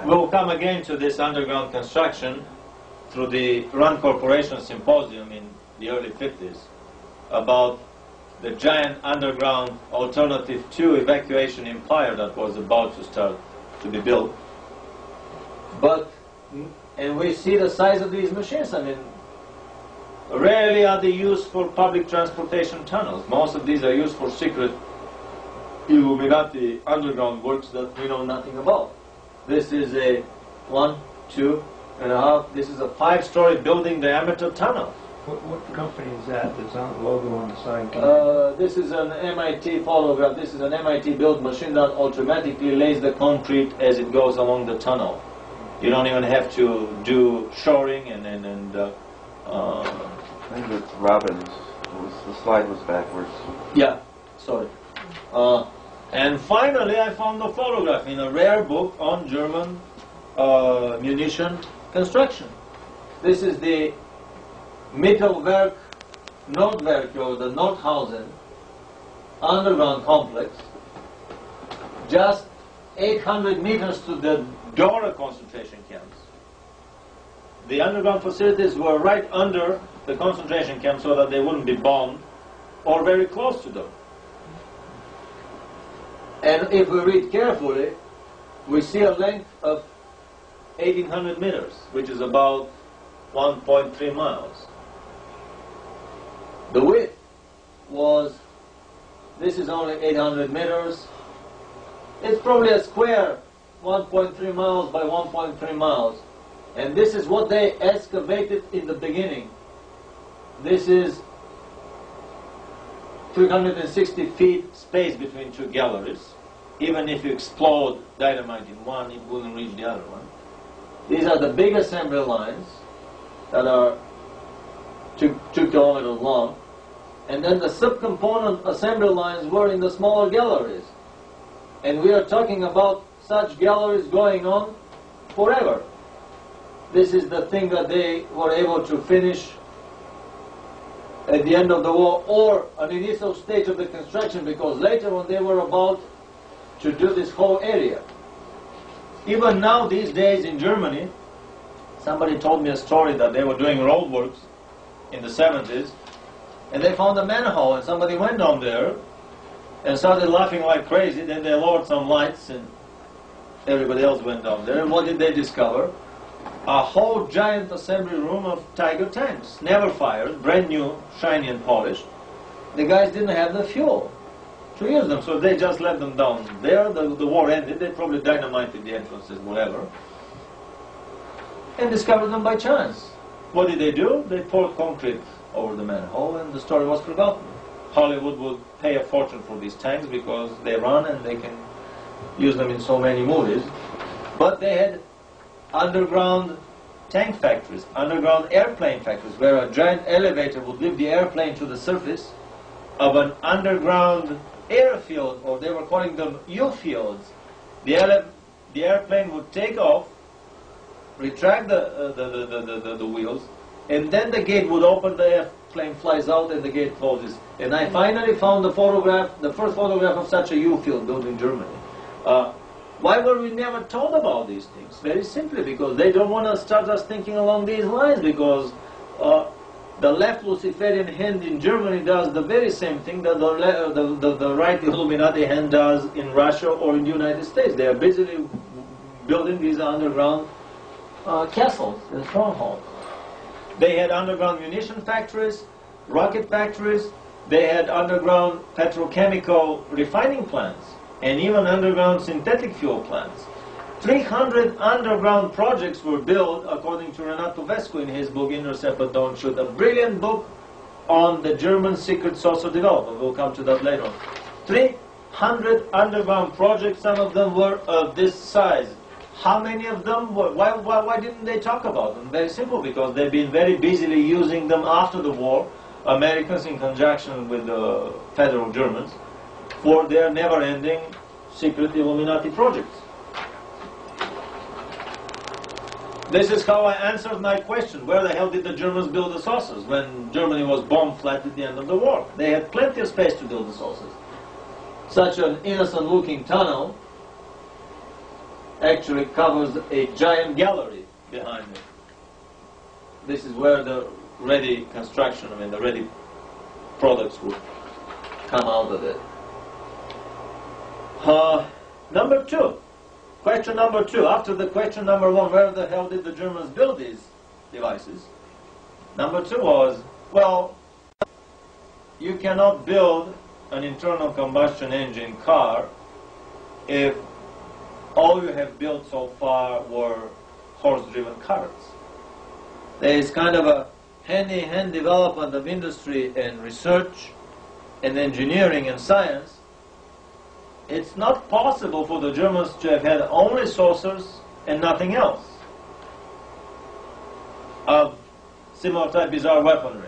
We'll come again to this underground construction through the Rand Corporation Symposium in the early 50s about the giant underground alternative to evacuation empire that was about to start to be built. And we see the size of these machines. I mean, rarely are they used for public transportation tunnels. Most of these are used for secret Illuminati underground works that we know nothing about. This is a 1, 2.5. This is a 5-story building diameter tunnel. What company is that that's on the logo on the side? This is an MIT photograph. This is an MIT built machine that automatically lays the concrete as it goes along the tunnel. You don't even have to do shoring I think it's Robbins. The slide was backwards. yeah, sorry. And finally, I found a photograph in a rare book on German munition construction. This is the Mittelwerk Nordwerk, or the Nordhausen underground complex, just 800 meters to the Dora concentration camps. The underground facilities were right under the concentration camps so that they wouldn't be bombed or very close to them. And if we read carefully, we see a length of 1,800 meters, which is about 1.3 miles. The width was, this is only 800 meters. It's probably a square, 1.3 miles by 1.3 miles. And this is what they excavated in the beginning. This is 360 feet space between two galleries. Even if you explode dynamite in one, it wouldn't reach the other one. These are the big assembly lines that are 2 kilometers long. And then the subcomponent assembly lines were in the smaller galleries. And we are talking about such galleries going on forever. This is the thing that they were able to finish at the end of the war, or an initial stage of the construction, because later on they were about to do this whole area. Even now, these days in Germany, somebody told me a story that they were doing roadworks in the 70s, and they found a manhole, and somebody went down there and started laughing like crazy. Then they lowered some lights, and everybody else went down there. And what did they discover? A whole giant assembly room of Tiger tanks, never fired, brand new, shiny and polished. The guys didn't have the fuel to use them, so they just let them down there. The war ended. They probably dynamited the entrances, whatever, and discovered them by chance. What did they do? They poured concrete over the manhole, and the story was forgotten. Hollywood would pay a fortune for these tanks because they run and they can use them in so many movies. But they had underground tank factories, underground airplane factories, where a giant elevator would lift the airplane to the surface of an underground airfield, or they were calling them U-fields. The airplane would take off, retract the wheels, and then the gate would open, the airplane flies out, and the gate closes. And I finally found the photograph, the first photograph of such a U-field built in Germany. Why were we never told about these things? Very simply because they don't want to start us thinking along these lines, because the left Luciferian hand in Germany does the very same thing that the right Illuminati hand does in Russia or in the United States. They are busily building these underground castles and strongholds. They had underground munition factories, rocket factories. They had underground petrochemical refining plants, and even underground synthetic fuel plants. 300 underground projects were built, according to Renato Vesco in his book Intercept But Don't Shoot, a brilliant book on the German secret source of development. We'll come to that later on. 300 underground projects, some of them were of this size. How many of them were? Why didn't they talk about them? Very simple, because they've been very busily using them after the war, Americans in conjunction with the federal Germans, for their never-ending secret Illuminati projects. This is how I answered my question. Where the hell did the Germans build the saucers when Germany was bombed flat at the end of the war? They had plenty of space to build the saucers. Such an innocent-looking tunnel, actually covers a giant gallery behind it. This is where the ready construction, the ready products would come out of it. Number two, question number two. After the question number one, where the hell did the Germans build these devices? Number two was, well, you cannot build an internal combustion engine car if all you have built so far were horse-driven carts. There is kind of a hand-in-hand development of industry and research and engineering and science. It's not possible for the Germans to have had only saucers and nothing else of similar type bizarre weaponry.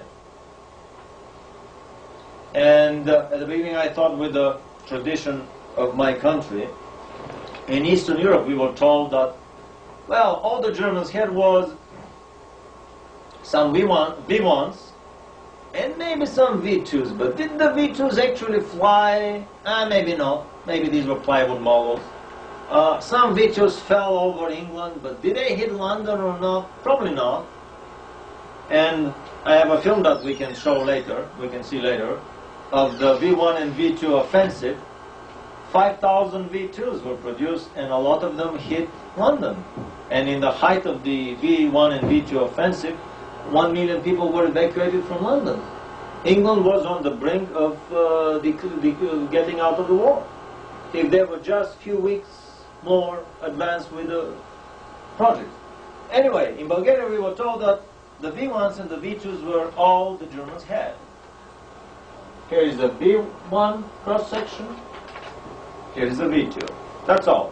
And at the beginning I thought, with the tradition of my country, in Eastern Europe we were told that, well, all the Germans had was some V1s and maybe some V2s, but did the V2s actually fly? Maybe not. Maybe these were plywood models. Some V2s fell over England, but did they hit London or not? Probably not. And I have a film that we can show later, we can see later, of the V1 and V2 offensive. 5,000 V2s were produced, and a lot of them hit London. And in the height of the V1 and V2 offensive, 1 million people were evacuated from London. England was on the brink of getting out of the war. If they were just a few weeks more advanced with the project. Anyway, in Bulgaria we were told that the V1s and the V2s were all the Germans had. Here is the V1 cross-section. Here is the V2. That's all.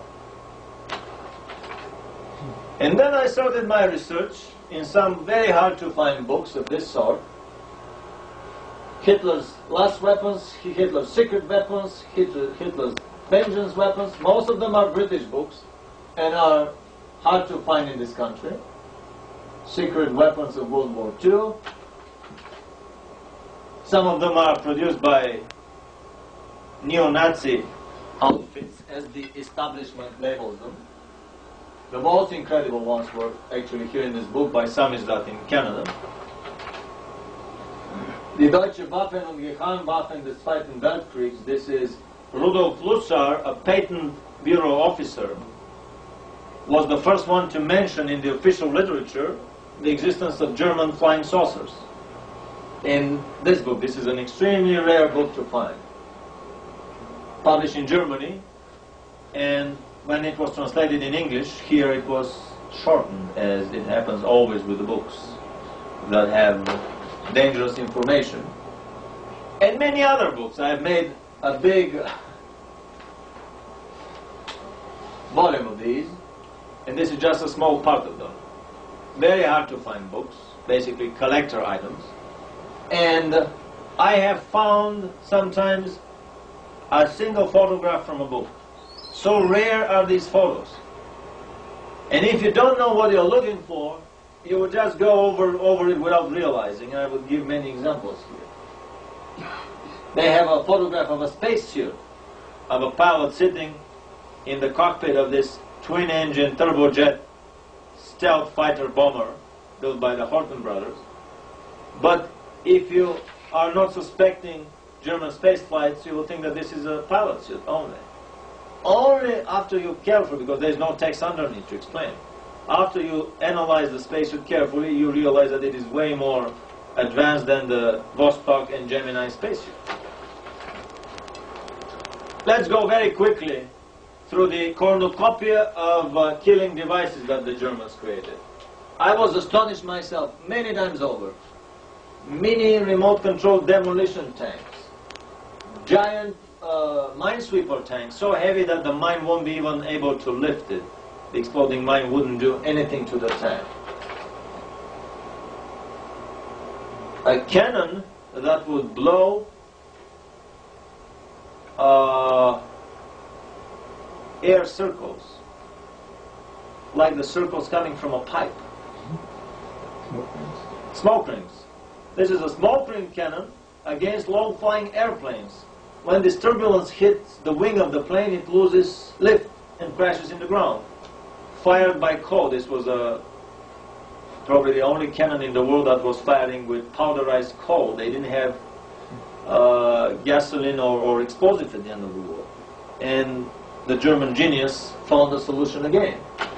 And then I started my research in some very hard-to-find books of this sort. Hitler's last weapons, Hitler's secret weapons, Hitler's vengeance weapons. Most of them are British books and are hard to find in this country. Secret weapons of World War II. Some of them are produced by neo-Nazi outfits, as the establishment labels them. The most incredible ones were actually here in this book by Samizdat in Canada. Die Deutsche Waffen und Geheimwaffen des Zweiten Weltkriegs. This is Rudolf Lussar, a patent bureau officer, was the first one to mention in the official literature the existence of German flying saucers. In this book, this is an extremely rare book to find. Published in Germany, and when it was translated in English, here it was shortened, as it happens always with the books that have dangerous information. And many other books. I have made a big volume of these, and this is just a small part of them. Very hard to find books, basically collector items. And I have found sometimes a single photograph from a book. So rare are these photos. And if you don't know what you're looking for, you would just go over it without realizing. I will give many examples here. They have a photograph of a spacesuit, of a pilot sitting in the cockpit of this twin-engine turbojet stealth fighter bomber built by the Horten brothers. But if you are not suspecting German space flights, you will think that this is a pilot suit only. Only after you carefully, because there is no text underneath to explain, after you analyze the spacesuit carefully, you realize that it is way more advanced than the Vostok and Gemini spacesuit. Let's go very quickly through the cornucopia of killing devices that the Germans created. I was astonished myself many times over. Mini remote-controlled demolition tanks, giant minesweeper tanks, so heavy that the mine won't be even able to lift it. The exploding mine wouldn't do anything to the tank. A cannon that would blow air circles, like the circles coming from a pipe. Smoke rings. This is a smoke ring cannon against low-flying airplanes. When this turbulence hits the wing of the plane, it loses lift and crashes in the ground. fired by coal. This was probably the only cannon in the world that was firing with powderized coal. They didn't have gasoline or explosive at the end of the war. And the German genius found a solution again.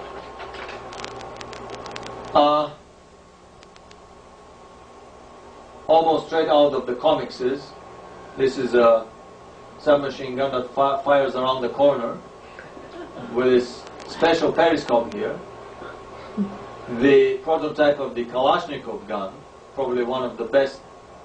Almost straight out of the comics this is a submachine gun that fires around the corner with this special periscope here. The prototype of the Kalashnikov gun, probably one of the best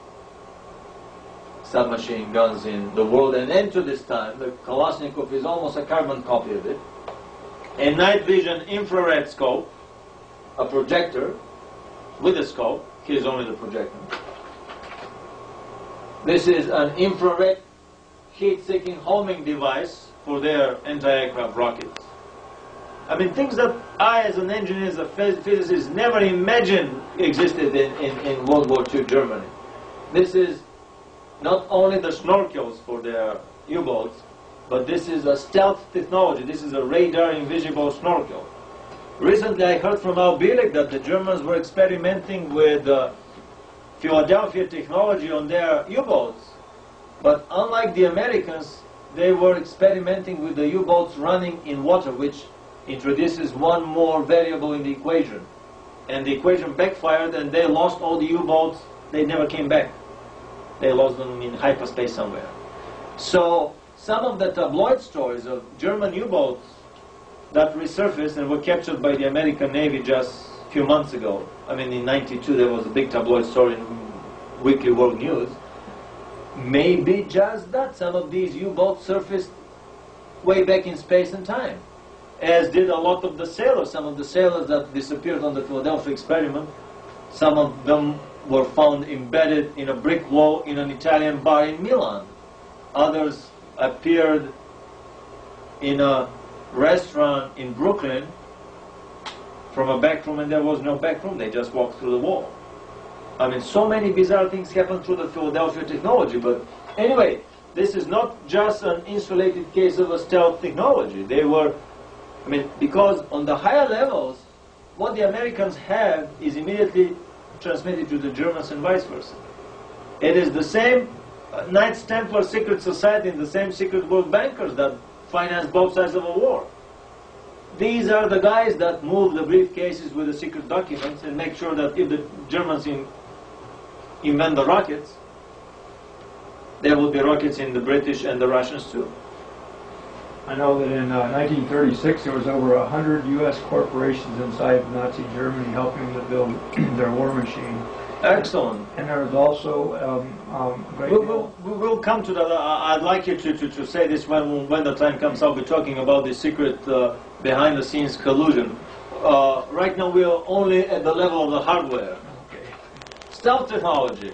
submachine guns in the world, and to this time the Kalashnikov is almost a carbon copy of it. A night vision infrared scope, a projector with a scope. Here's only the projector. This is an infrared heat-seeking homing device for their anti-aircraft rockets. I mean, things that I, as an engineer, as a physicist, never imagined existed in World War II Germany. This is not only the snorkels for their U-boats, but this is a stealth technology. This is a radar invisible snorkel. Recently I heard from Al Bielek that the Germans were experimenting with Philadelphia technology on their U-boats, but unlike the Americans, they were experimenting with the U-boats running in water, which introduces one more variable in the equation. And the equation backfired and they lost all the U-boats. They never came back. They lost them in hyperspace somewhere. So some of the tabloid stories of German U-boats that resurfaced and were captured by the American Navy just a few months ago. I mean, in '92 there was a big tabloid story in Weekly World News. Maybe just that. Some of these U-boats surfaced way back in space and time, as did a lot of the sailors. Some of the sailors that disappeared on the Philadelphia experiment, some of them were found embedded in a brick wall in an Italian bar in Milan. Others appeared in a restaurant in Brooklyn from a back room, and there was no back room. They just walked through the wall. I mean, so many bizarre things happened through the Philadelphia technology. But anyway, this is not just an insulated case of a stealth technology. They were, I mean, because on the higher levels, what the Americans have is immediately transmitted to the Germans and vice versa. It is the same Knights Templar secret society and the same secret world bankers that finance both sides of a war. These are the guys that move the briefcases with the secret documents and make sure that if the Germans invent the rockets, there will be rockets in the British and the Russians too. I know that in 1936 there was over 100 U.S. corporations inside Nazi Germany helping to build their war machine. Excellent. And there was also great deal. We'll come to that. I'd like you to say this when the time comes. I'll be talking about the secret behind-the-scenes collusion. Right now we are only at the level of the hardware. Okay. Stealth technology.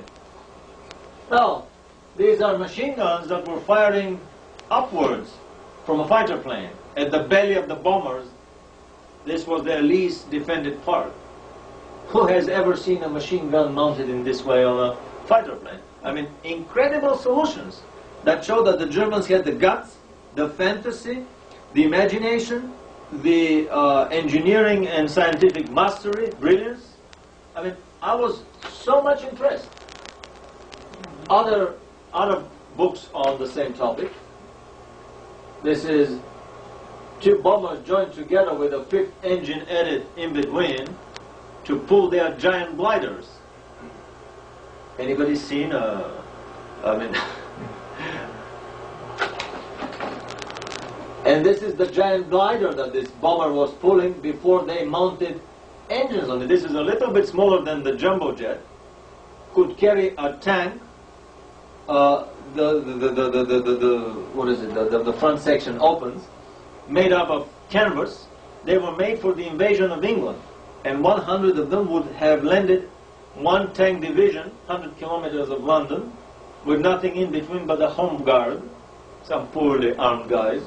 Well, these are machine guns that were firing upwards from a fighter plane. At the belly of the bombers, this was their least defended part. Who has ever seen a machine gun mounted in this way on a fighter plane? I mean, incredible solutions that show that the Germans had the guts, the fantasy, the imagination, the engineering and scientific mastery, brilliance. I mean, I was so much impressed. Other books on the same topic. This is two bombers joined together with a fifth engine added in between to pull their giant gliders. Anybody seen and this is the giant glider that this bomber was pulling before they mounted engines on it. This is a little bit smaller than the jumbo jet. Could carry a tank. The front section opens, made up of canvas. They were made for the invasion of England, and 100 of them would have landed one tank division, 100 kilometers of London, with nothing in between but a home guard, some poorly armed guys.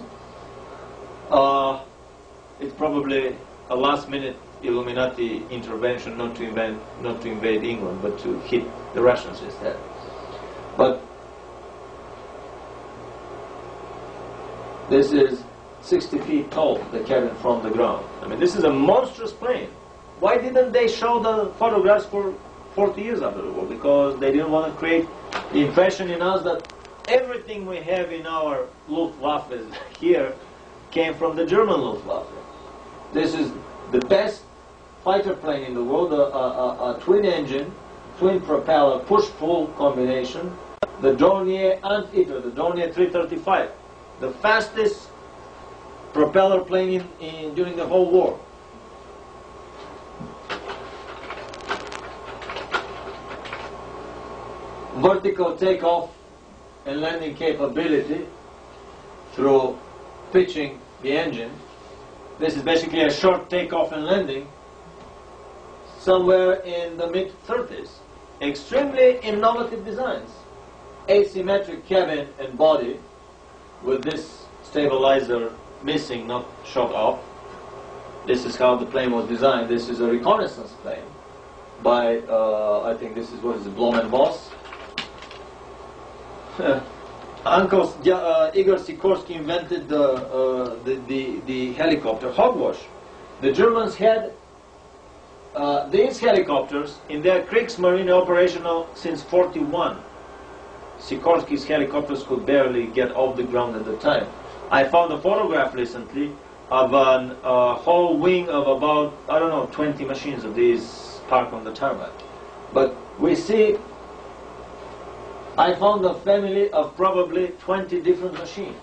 It's probably a last-minute Illuminati intervention, not to invade England, but to hit the Russians instead. But this is 60 feet tall, the cabin from the ground. I mean, this is a monstrous plane. Why didn't they show the photographs for 40 years after the war? Because they didn't want to create the impression in us that everything we have in our Luftwaffe here came from the German Luftwaffe. This is the best fighter plane in the world, a twin engine, twin propeller, push-pull combination, the Dornier Anteater, the Dornier 335, the fastest propeller plane during the whole war. Vertical takeoff and landing capability through pitching the engine. This is basically a short takeoff and landing somewhere in the mid-30s. Extremely innovative designs. Asymmetric cabin and body with this stabilizer missing, not shot off. This is how the plane was designed. This is a reconnaissance plane by, I think this is, what is it, Blom and Voss. Uncle Igor Sikorsky invented the helicopter hogwash. The Germans had these helicopters in their Kriegsmarine operational since '41. Sikorsky's helicopters could barely get off the ground at the time. I found a photograph recently of a whole wing of about, I don't know, 20 machines of these parked on the tarmac. But we see, I found a family of probably 20 different machines.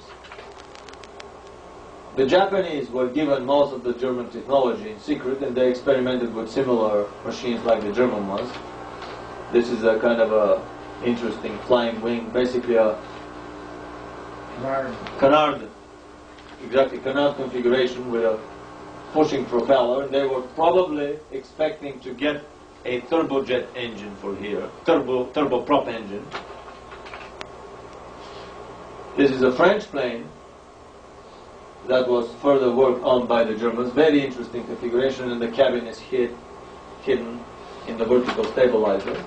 The Japanese were given most of the German technology in secret, and they experimented with similar machines like the German ones. This is a kind of a interesting flying wing, basically a canard, exactly, canard configuration with a pushing propeller, and they were probably expecting to get a turbojet engine for here, turboprop engine. This is a French plane that was further worked on by the Germans. Very interesting configuration, and the cabin is hidden in the vertical stabilizer.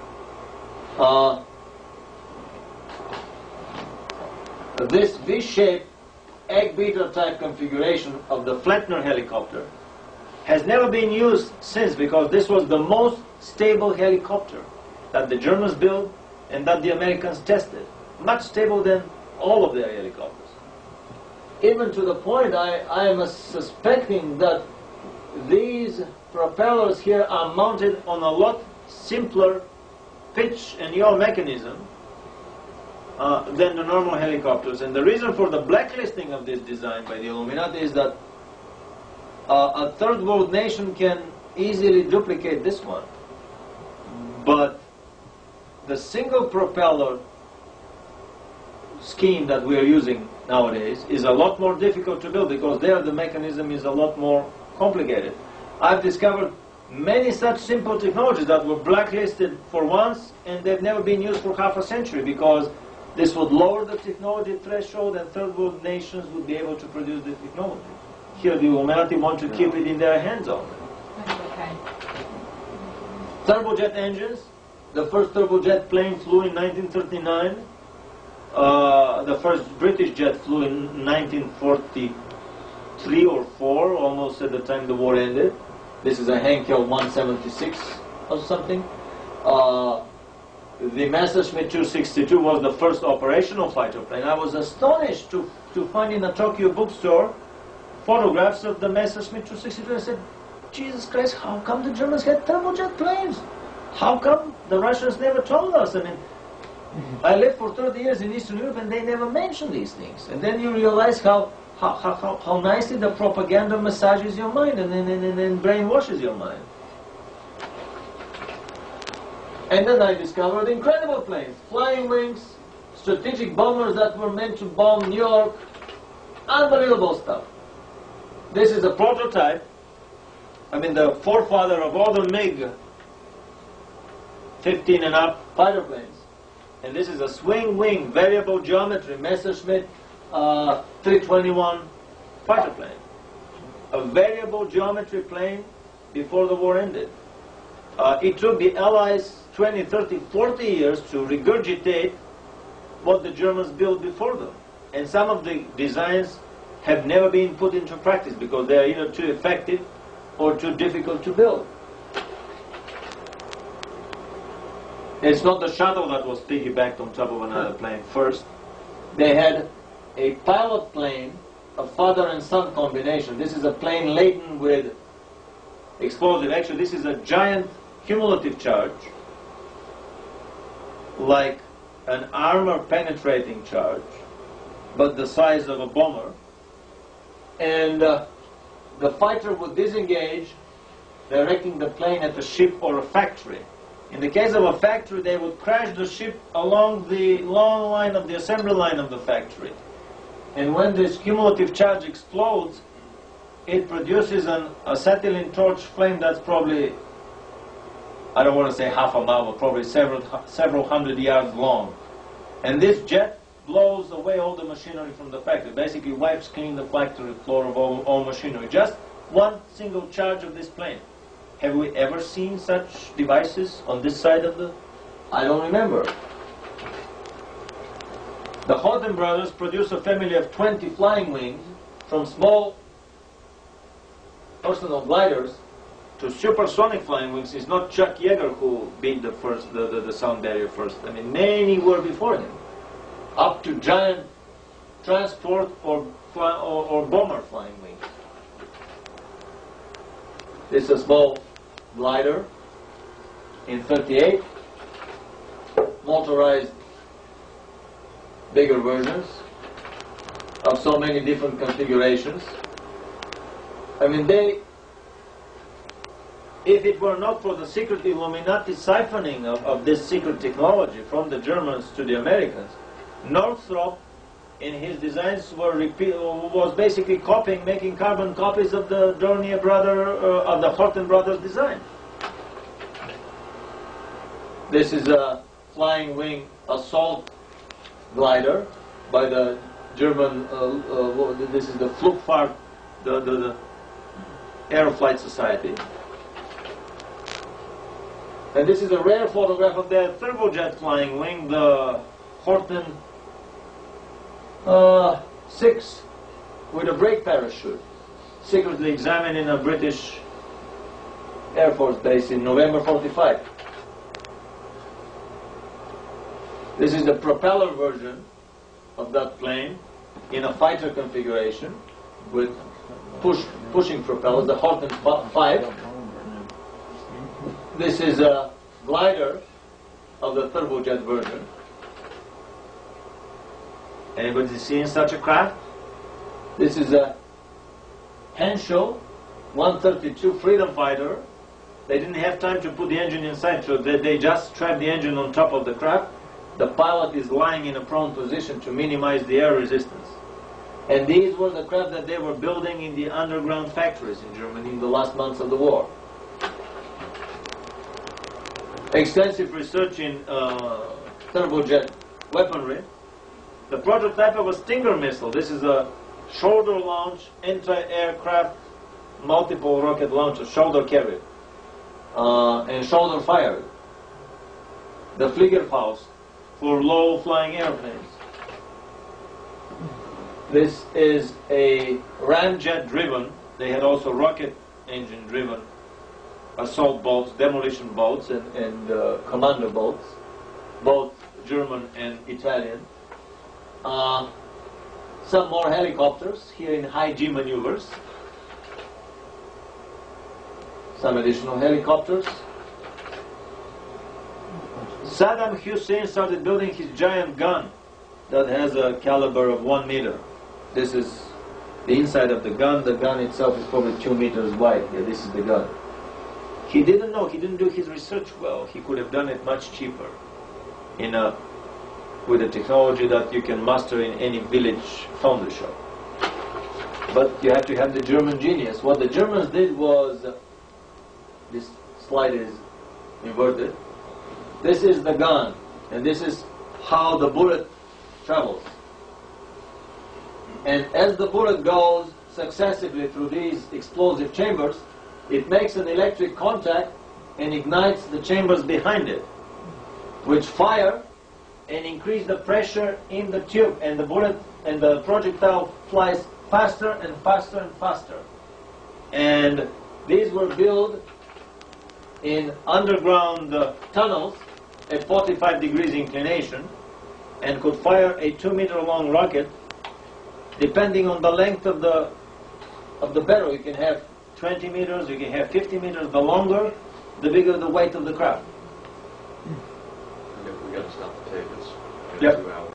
This V-shaped egg beater type configuration of the Flettner helicopter has never been used since, because this was the most stable helicopter that the Germans built and that the Americans tested. Much stable than all of their helicopters. Even to the point I am suspecting that these propellers here are mounted on a lot simpler pitch and yaw mechanism than the normal helicopters. And the reason for the blacklisting of this design by the Illuminati is that a third world nation can easily duplicate this one. But the single propeller scheme that we are using nowadays is a lot more difficult to build, because there the mechanism is a lot more complicated. I've discovered many such simple technologies that were blacklisted for once, and they've never been used for half a century, because this would lower the technology threshold and third world nations would be able to produce the technology. Here the Illuminati want to keep it in their hands only. Okay. Turbojet engines. The first turbojet plane flew in 1939. The first British jet flew in 1943 or 4, almost at the time the war ended. This is a Henkel 176 or something. The Messerschmitt 262 was the first operational fighter plane. I was astonished to find in a Tokyo bookstore photographs of the Messerschmitt 262. I said, Jesus Christ, how come the Germans had turbojet planes? How come the Russians never told us? I mean, I lived for 30 years in Eastern Europe and they never mentioned these things. And then you realize how nicely the propaganda massages your mind and then brainwashes your mind. And then I discovered incredible planes, flying wings, strategic bombers that were meant to bomb New York. Unbelievable stuff. This is a prototype. I mean, the forefather of all the MiG 15 and up fighter planes. And this is a swing wing, variable geometry, Messerschmitt 321 fighter plane. A variable geometry plane before the war ended. It took the Allies 20, 30, 40 years to regurgitate what the Germans built before them. And some of the designs have never been put into practice because they are either too effective or too difficult to build. It's not the shuttle that was piggybacked on top of another plane first. They had a pilot plane, a father and son combination. This is a plane laden with explosive. Actually, this is a giant cumulative charge, like an armor-penetrating charge, but the size of a bomber. And the fighter would disengage, directing the plane at a ship or a factory. In the case of a factory, they would crash the ship along the long line of the assembly line of the factory. And when this cumulative charge explodes, it produces an acetylene torch flame that's probably, I don't want to say half a mile, but probably several hundred yards long. And this jet blows away all the machinery from the factory, basically wipes clean the factory floor of all machinery. Just one single charge of this plane. Have we ever seen such devices on this side of the... I don't remember. The Horten brothers produced a family of 20 flying wings, from small personal gliders to supersonic flying wings. It's not Chuck Yeager who beat the sound barrier first. I mean, many were before him. Up to giant transport or bomber flying wings. This is a small glider in 38, motorized bigger versions of so many different configurations. I mean, if it were not for the secret Illuminati siphoning of this secret technology from the Germans to the Americans, Northrop in his designs was basically copying, making carbon copies of the Dornier of the Horten brothers design. This is a flying wing assault glider by the German, this is the Flugfahrt, the Aeroflight Society. And this is a rare photograph of their turbojet flying wing, the Horten 6 with a brake parachute, secretly examined in a British Air Force base in November 45. This is the propeller version of that plane in a fighter configuration with pushing propellers, the Horten 5. This is a glider of the turbojet version. Anybody seen such a craft? This is a Henschel 132 Freedom Fighter. They didn't have time to put the engine inside, so they just strapped the engine on top of the craft. The pilot is lying in a prone position to minimize the air resistance. And these were the craft that they were building in the underground factories in Germany in the last months of the war. Extensive research in turbojet weaponry. The prototype of a Stinger missile. This is a shoulder launch anti-aircraft multiple rocket launcher, shoulder carrier, and shoulder fired. The Fliegerfaust for low flying airplanes. This is a ramjet driven, they had also rocket engine driven assault boats, demolition boats, and commando boats, both German and Italian. Some more helicopters here in high G maneuvers. Some additional helicopters. Saddam Hussein started building his giant gun that has a caliber of 1 meter. This is the inside of the gun. The gun itself is probably 2 meters wide. Yeah, this is the gun. He didn't know, he didn't do his research well. He could have done it much cheaper with a technology that you can master in any village foundry shop. But you have to have the German genius. What the Germans did was, this slide is inverted. This is the gun, and this is how the bullet travels. And as the bullet goes successively through these explosive chambers, it makes an electric contact and ignites the chambers behind it, which fire and increase the pressure in the tube, and the bullet and the projectile flies faster and faster and faster. And these were built in underground tunnels at 45 degrees inclination and could fire a 2-meter long rocket. Depending on the length of the barrel, you can have 20 meters, you can have 50 meters. The longer, the bigger the weight of the craft. We got to stop the tape. It's been Yep. 2 hours.